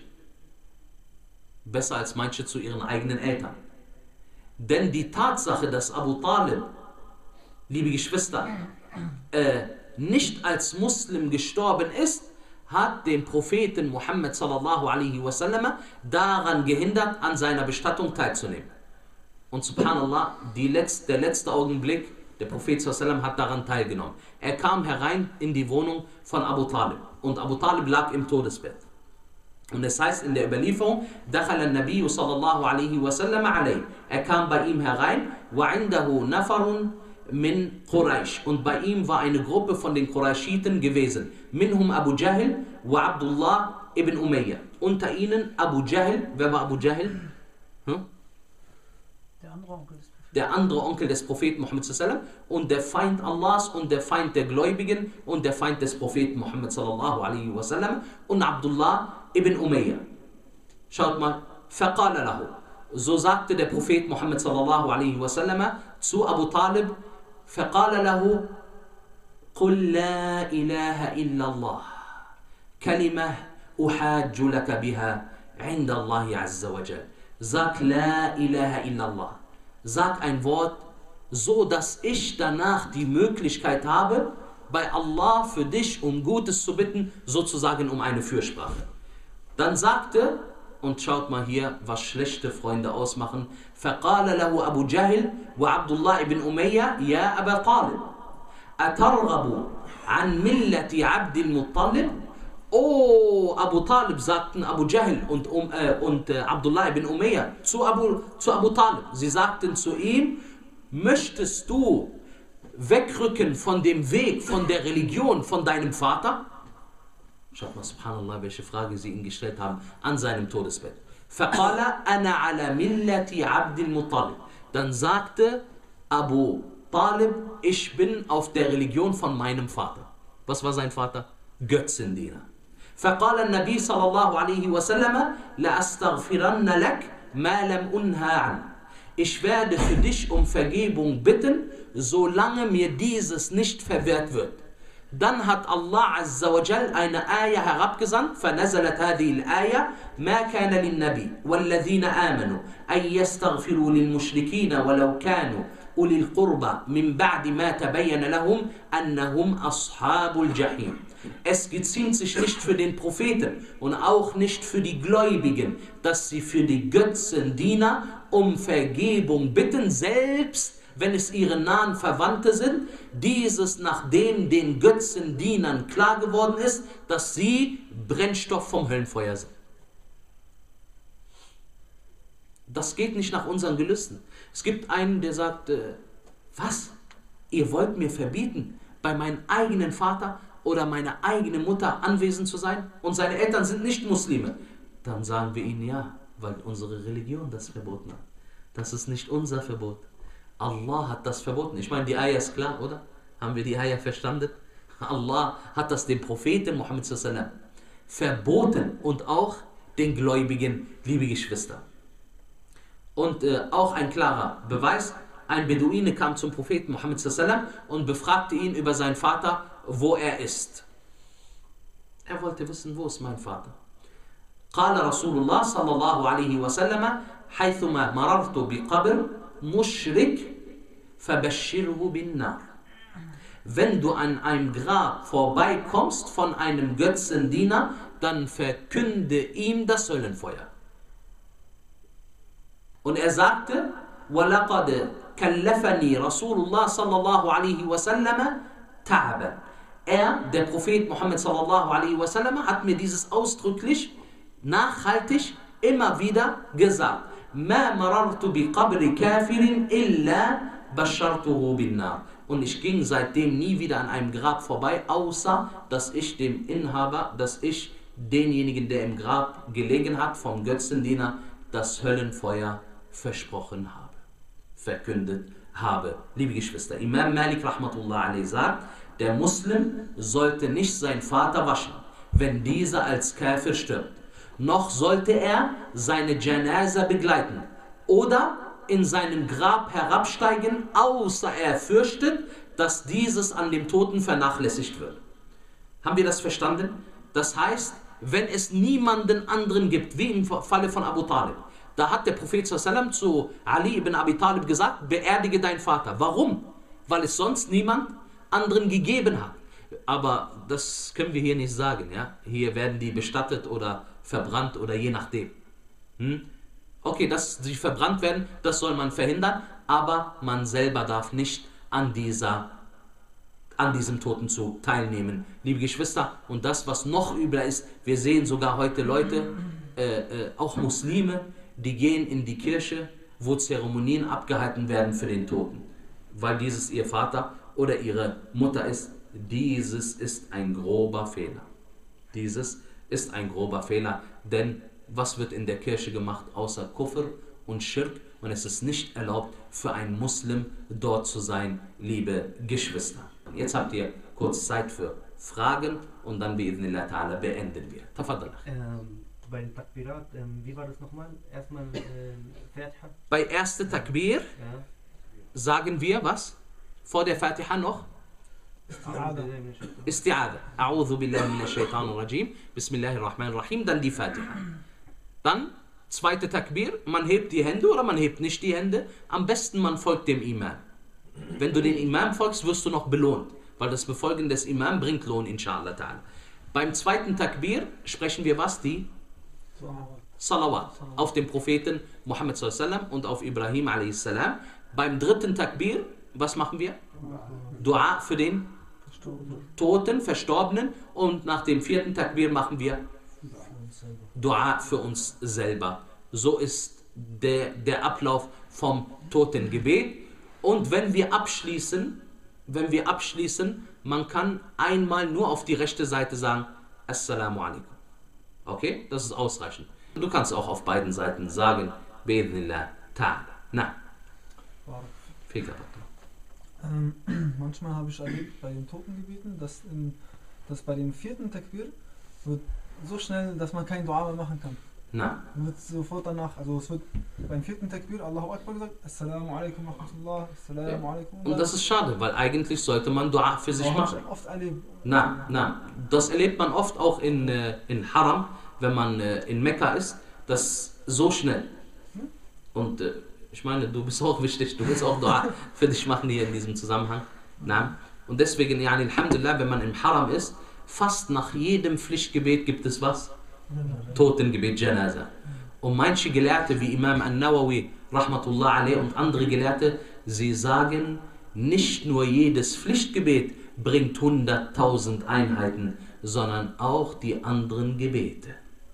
Besser als manche zu ihren eigenen Eltern. Denn die Tatsache, dass Abu Talib, liebe Geschwister, äh, nicht als Muslim gestorben ist, hat den Propheten Muhammad sallallahu alaihi wasallam daran gehindert, an seiner Bestattung teilzunehmen. Und subhanallah, die letzte, der letzte Augenblick, der Prophet sallallahu alaihi wasallam hat daran teilgenommen. Er kam herein in die Wohnung von Abu Talib und Abu Talib lag im Todesbett. Und es heißt in der Überlieferung, دخل النبي صلى الله عليه وسلم عليه. Er kam bei ihm herein, وعنده نفر من قريش. Und bei ihm war eine Gruppe von den Qurayshiten gewesen. منهم Abu Jahl wa Abdullah ibn Umayyah. Unter ihnen Abu Jahl. Wer war Abu Jahl? Hm? Der andere Onkel des Propheten. Der andere Onkel des Propheten Muhammad sallallahu alaihi wasallam und der Feind Allahs und der Feind der Gläubigen und der Feind des Propheten Muhammad sallallahu alaihi wasallam und Abdullah ibn Umayyah. Schaut mal, فقال له. So sagte der Prophet Muhammad sallallahu alaihi wasallam zu Abu Talib, فقال له قل لا إله إلا الله كلمة أحاج لك بها عند الله عز وجل. Sag La ilaha illallah. Sag ein Wort, so dass ich danach die Möglichkeit habe, bei Allah für dich um Gutes zu bitten, sozusagen um eine Fürsprache. Dann sagte, und schaut mal hier, was schlechte Freunde ausmachen, فَقَالَ لَهُ أَبُو جَهِلْ وَعَبْدُ اللَّهِ بِنْ أُمَيَّةَ يَا أَبَا طَالِبْ أَتَرْغَبُ عَنْ مِلَّةِ عَبْدِ الْمُطَّلِبْ. Oh, Abu Talib, sagten Abu Jahl und, um, äh, und äh, Abdullah ibn Umayyah zu Abu, zu Abu Talib. Sie sagten zu ihm, möchtest du wegrücken von dem Weg, von der Religion von deinem Vater? Schaut mal, subhanallah, welche Frage sie ihm gestellt haben an seinem Todesbett. فَقَالَ أَنَا عَلَى مِلَّةِ عَبْدِ الْمُطَّلِبِ. Dann sagte Abu Talib, ich bin auf der Religion von meinem Vater. Was war sein Vater? Götzendiener. فقال النبي صلى الله عليه وسلم لأستغفرن لك ما لم أنهى عنه. Ich werde für dich um Vergebung bitten, solange mir dieses nicht verwehrt wird. Dann hat Allah Azza wa Jal eine Ayah herabgesandt, فنزلت هذه الآية ما كان للنبي والذين آمنوا أن يستغفروا للمشركين ولو كانوا أولي القربى من بعد ما تبين لهم أنهم أصحاب الجحيم. Es geziemt sich nicht für den Propheten und auch nicht für die Gläubigen, dass sie für die Götzendiener um Vergebung bitten, selbst wenn es ihre nahen Verwandte sind, dieses nachdem den Götzendienern klar geworden ist, dass sie Brennstoff vom Höllenfeuer sind. Das geht nicht nach unseren Gelüsten. Es gibt einen, der sagt, äh, was? Ihr wollt mir verbieten, bei meinem eigenen Vater oder meiner eigenen Mutter anwesend zu sein? Und seine Eltern sind nicht Muslime. Dann sagen wir ihnen ja, weil unsere Religion das verboten hat. Das ist nicht unser Verbot. Allah hat das verboten. Ich meine, die Ayah ist klar, oder? Haben wir die Ayah verstanden? Allah hat das dem Propheten Muhammad sallallahu alaihi wasallam verboten und auch den Gläubigen, liebe Geschwister. Und äh, auch ein klarer Beweis, ein Beduine kam zum Propheten Muhammad sallallahu alaihi wasallam und befragte ihn über seinen Vater, wo er ist. Er wollte wissen, wo ist mein Vater? قال رسول الله صلى الله عليه وسلم حيثما مررت بقبر مشرك فبشره بالنار. Wenn du an einem Grab vorbeikommst von einem Götzendiener, dann verkünde ihm das Höllenfeuer. Und er sagte, وَلَقَدْ كَلَّفَنِي رَسُولُ اللَّهِ صَلَّى اللَّهُ عَلَيْهِ وَسَلَّمَ تَعْبًا. Er, der Prophet Muhammad sallallahu alaihi wasallam, hat mir dieses ausdrücklich, nachhaltig, immer wieder gesagt. مَا مَرَرْتُ بِقَبْرِ كَافِرٍ إِلَّا بَشَّرْتُهُ بِالنَّارِ. Und ich ging seitdem nie wieder an einem Grab vorbei, außer dass ich dem Inhaber, dass ich denjenigen, der im Grab gelegen hat, vom Götzendiener, das Höllenfeuer versprochen habe, verkündet habe. Liebe Geschwister, Imam Malik rahmatullah alayhi sagt, der Muslim sollte nicht seinen Vater waschen, wenn dieser als Kafir stirbt. Noch sollte er seine Janaza begleiten oder in seinem Grab herabsteigen, außer er fürchtet, dass dieses an dem Toten vernachlässigt wird. Haben wir das verstanden? Das heißt, wenn es niemanden anderen gibt, wie im Falle von Abu Talib, da hat der Prophet sallallahu alaihi wasallam zu Ali ibn Abi Talib gesagt, beerdige deinen Vater. Warum? Weil es sonst niemand anderen gegeben hat. Aber das können wir hier nicht sagen. Ja? Hier werden die bestattet oder verbrannt oder je nachdem. Hm? Okay, dass sie verbrannt werden, das soll man verhindern, aber man selber darf nicht an, dieser, an diesem Totenzug teilnehmen. Liebe Geschwister, und das, was noch übler ist, wir sehen sogar heute Leute, äh, äh, auch Muslime, die gehen in die Kirche, wo Zeremonien abgehalten werden für den Toten, weil dieses ihr Vater oder ihre Mutter ist. Dieses ist ein grober Fehler. Dieses ist ein grober Fehler, denn was wird in der Kirche gemacht außer Kufr und Schirk, und es ist nicht erlaubt für einen Muslim dort zu sein, liebe Geschwister. Jetzt habt ihr kurz Zeit für Fragen und dann bi'idhnillah ta'ala beenden wir. Tafadal. Ähm, bei den Takbirat, ähm, wie war das nochmal? Erstmal äh, Fatiha? Bei erste Takbir Ja. sagen wir was? Vor der Fatiha noch? Isti'adha. A'udhu billahi minash shaitanir rajim. Bismillahirrahmanirrahim. Dann die Fatiha. Dann, zweite Takbir, man hebt die Hände oder man hebt nicht die Hände. Am besten man folgt dem Imam. Wenn du den Imam folgst, wirst du noch belohnt, weil das Befolgen des Imam bringt Lohn, inshallah ta'ala. Beim zweiten Takbir sprechen wir was? Die Salawat auf den Propheten Muhammad sallallahu alaihi wasallam und auf Ibrahim alaihi salam. Beim dritten Takbir, was machen wir? Dua für den Toten, Verstorbenen, und nach dem vierten Takbir machen wir Dua für uns selber. So ist der, der Ablauf vom Totengebet. Und wenn wir abschließen, wenn wir abschließen, man kann einmal nur auf die rechte Seite sagen, Assalamu alaikum. Okay, das ist ausreichend. Du kannst auch auf beiden Seiten sagen, Bi'idhnillah ta'ala. Na, viel kaputt. Ähm, manchmal habe ich erlebt bei den Totengebeten, dass, in, dass bei dem vierten Takbir wird so schnell, dass man kein Dua mehr machen kann. Na, Wird sofort danach, also es wird beim vierten Takbir Allahu Akbar gesagt, Assalamu alaikum wa rahmatullah, Assalamu alaikum. und das ist schade, weil eigentlich sollte man Dua für sich machen. Oft erlebt. Na, na, das erlebt man oft auch in, äh, in Haram, wenn man äh, in Mekka ist, das so schnell. Und äh, ich meine, du bist auch wichtig, du willst auch Dua für dich machen hier in diesem Zusammenhang. Na? Und deswegen, ja, alhamdulillah, wenn man im Haram ist, fast nach jedem Pflichtgebet gibt es was? Totengebet, Janaza. Und manche Gelehrte wie Imam An-Nawawi, Rahmatullah alayh, und andere Gelehrte, sie sagen, nicht nur jedes Pflichtgebet bringt hunderttausend Einheiten, sondern auch die anderen Gebete.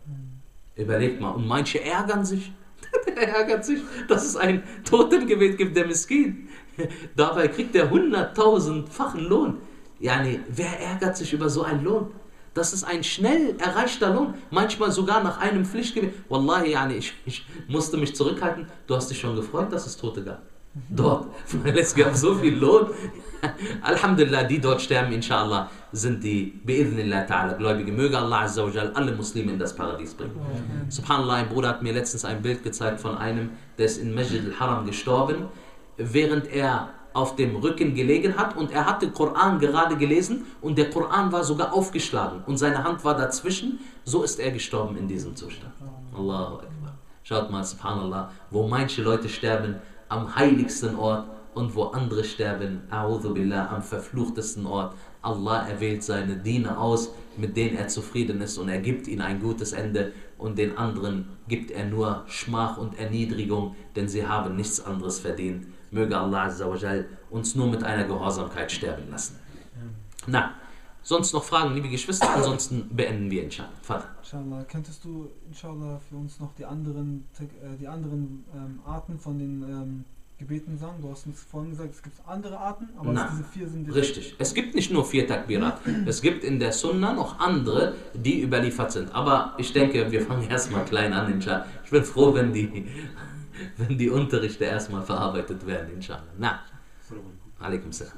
Überlegt mal, und manche ärgern sich, der ärgert sich, dass es ein Totengebet gibt, der Miskin. Dabei kriegt er hunderttausendfachen Lohn. Yani, wer ärgert sich über so einen Lohn? Das ist ein schnell erreichter Lohn, manchmal sogar nach einem Pflichtgebet. Wallahi, yani, ich, ich musste mich zurückhalten. Du hast dich schon gefreut, dass es Tote gab. Dort, weil es gab so viel Lohn. Alhamdulillah, die dort sterben, inshallah, sind die Bi'idhnillah ta'ala Gläubige. Möge Allah Azza wa Jal alle Muslime in das Paradies bringen. Subhanallah, ein Bruder hat mir letztens ein Bild gezeigt von einem, der ist in Masjid al-Haram gestorben, während er auf dem Rücken gelegen hat, und er hatte Koran gerade gelesen und der Koran war sogar aufgeschlagen und seine Hand war dazwischen. So ist er gestorben in diesem Zustand. Allahu Akbar. Schaut mal, subhanallah, wo manche Leute sterben am heiligsten Ort und wo andere sterben, a'udhu billah, am verfluchtesten Ort. Allah erwählt seine Diener aus, mit denen er zufrieden ist, und er gibt ihnen ein gutes Ende, und den anderen gibt er nur Schmach und Erniedrigung, denn sie haben nichts anderes verdient. Möge Allah Azza wa Jal uns nur mit einer Gehorsamkeit sterben lassen. Na, sonst noch Fragen, liebe Geschwister? Ansonsten beenden wir inshallah. Vater. Inshallah, könntest du inshallah für uns noch die anderen, äh, die anderen ähm, Arten von den ähm, Gebeten sagen? Du hast uns vorhin gesagt, es gibt andere Arten, aber Na, diese vier sind... Richtig. Es gibt nicht nur vier Takbirat. Es gibt in der Sunna noch andere, die überliefert sind. Aber ich denke, wir fangen erstmal klein an, inshallah. Ich bin froh, wenn die, wenn die Unterrichte erstmal verarbeitet werden, inshallah. Na, alaikum salam.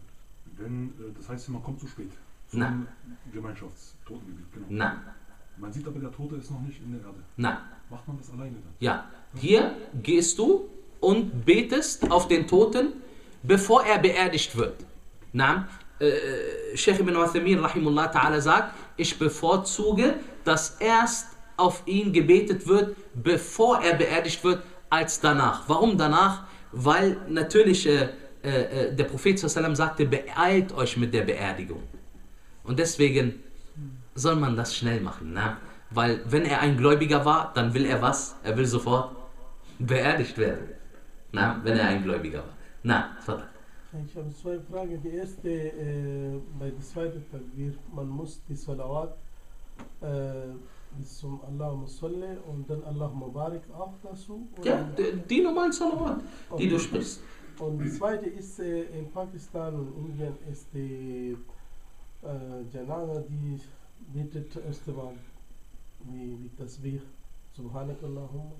Wenn, das heißt, man kommt zu spät zum Na. Gemeinschaftstotengebet. Genau. Na, Man sieht aber, der Tote ist noch nicht in der Erde. na. Macht man das alleine dann? Ja, hier gehst du und betest auf den Toten, bevor er beerdigt wird. Na, äh, Sheikh ibn Uthaymeen rahimullah ta'ala sagt, ich bevorzuge, dass erst auf ihn gebetet wird, bevor er beerdigt wird, als danach. Warum danach? Weil natürlich äh, äh, der Prophet sallam sagte, beeilt euch mit der Beerdigung. Und deswegen soll man das schnell machen. Na? Weil wenn er ein Gläubiger war, dann will er was? Er will sofort beerdigt werden. Na, wenn er ein Gläubiger war. Na, Vater. Ich habe zwei Fragen. Die erste, äh, bei der zweiten Takbir, man muss die Salawat äh, bis zum Allahumma salli und dann Allahumma barik auch dazu. Oder? Ja, die, die normalen Salawat, die du sprichst. Und die zweite ist, äh, in Pakistan und Indien ist die äh, Janaza, die bietet erst einmal wie, wie Tasbih, Subhanakallahumma,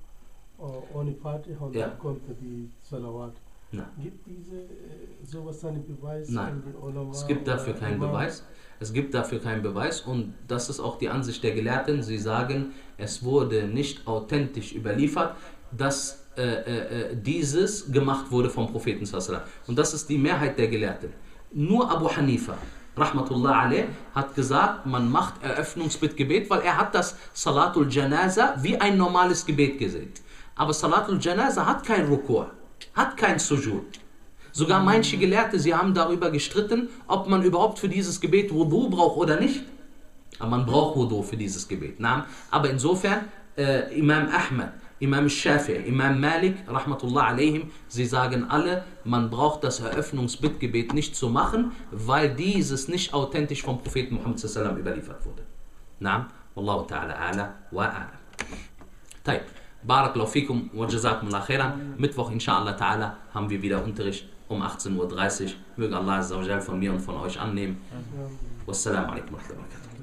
ohne Fatiha, und Ja. dann kommt die Salawat. Nein. Gibt diese äh, sowas einen Beweis? Nein. in die Ulama Es gibt dafür oder keinen Imam? Beweis. Es gibt dafür keinen Beweis, und das ist auch die Ansicht der Gelehrten. Sie sagen, es wurde nicht authentisch überliefert, dass äh, äh, dieses gemacht wurde vom Propheten sallallahu alaihi wasallam. Und das ist die Mehrheit der Gelehrten. Nur Abu Hanifa rahmatullah alayh hat gesagt, man macht Eröffnungsbittgebet, weil er hat das Salatul Janaza wie ein normales Gebet gesehen. Aber Salatul Janaza hat kein Rukur, hat kein Sujud. Sogar manche Gelehrte, sie haben darüber gestritten, ob man überhaupt für dieses Gebet Wudu braucht oder nicht. Aber man braucht Wudu für dieses Gebet. Na? Aber insofern, äh, Imam Ahmad, Imam Shafi'i, Imam Malik, rahmatullah alayhim, sie sagen alle, man braucht das Eröffnungsbittgebet nicht zu machen, weil dieses nicht authentisch vom Propheten Muhammad sallallahu alaihi wasallam überliefert wurde. Na? Wallahu ta'ala ala wa ala. Taib. Barakallahu fikum wa jazakumullah khairan. Mittwoch inshallah ta'ala haben wir wieder Unterricht um achtzehn Uhr dreißig. Möge Allah Azza wa Jal von mir und von euch annehmen. Wassalamu alaikum wa rahmatullahi wa barakatuh.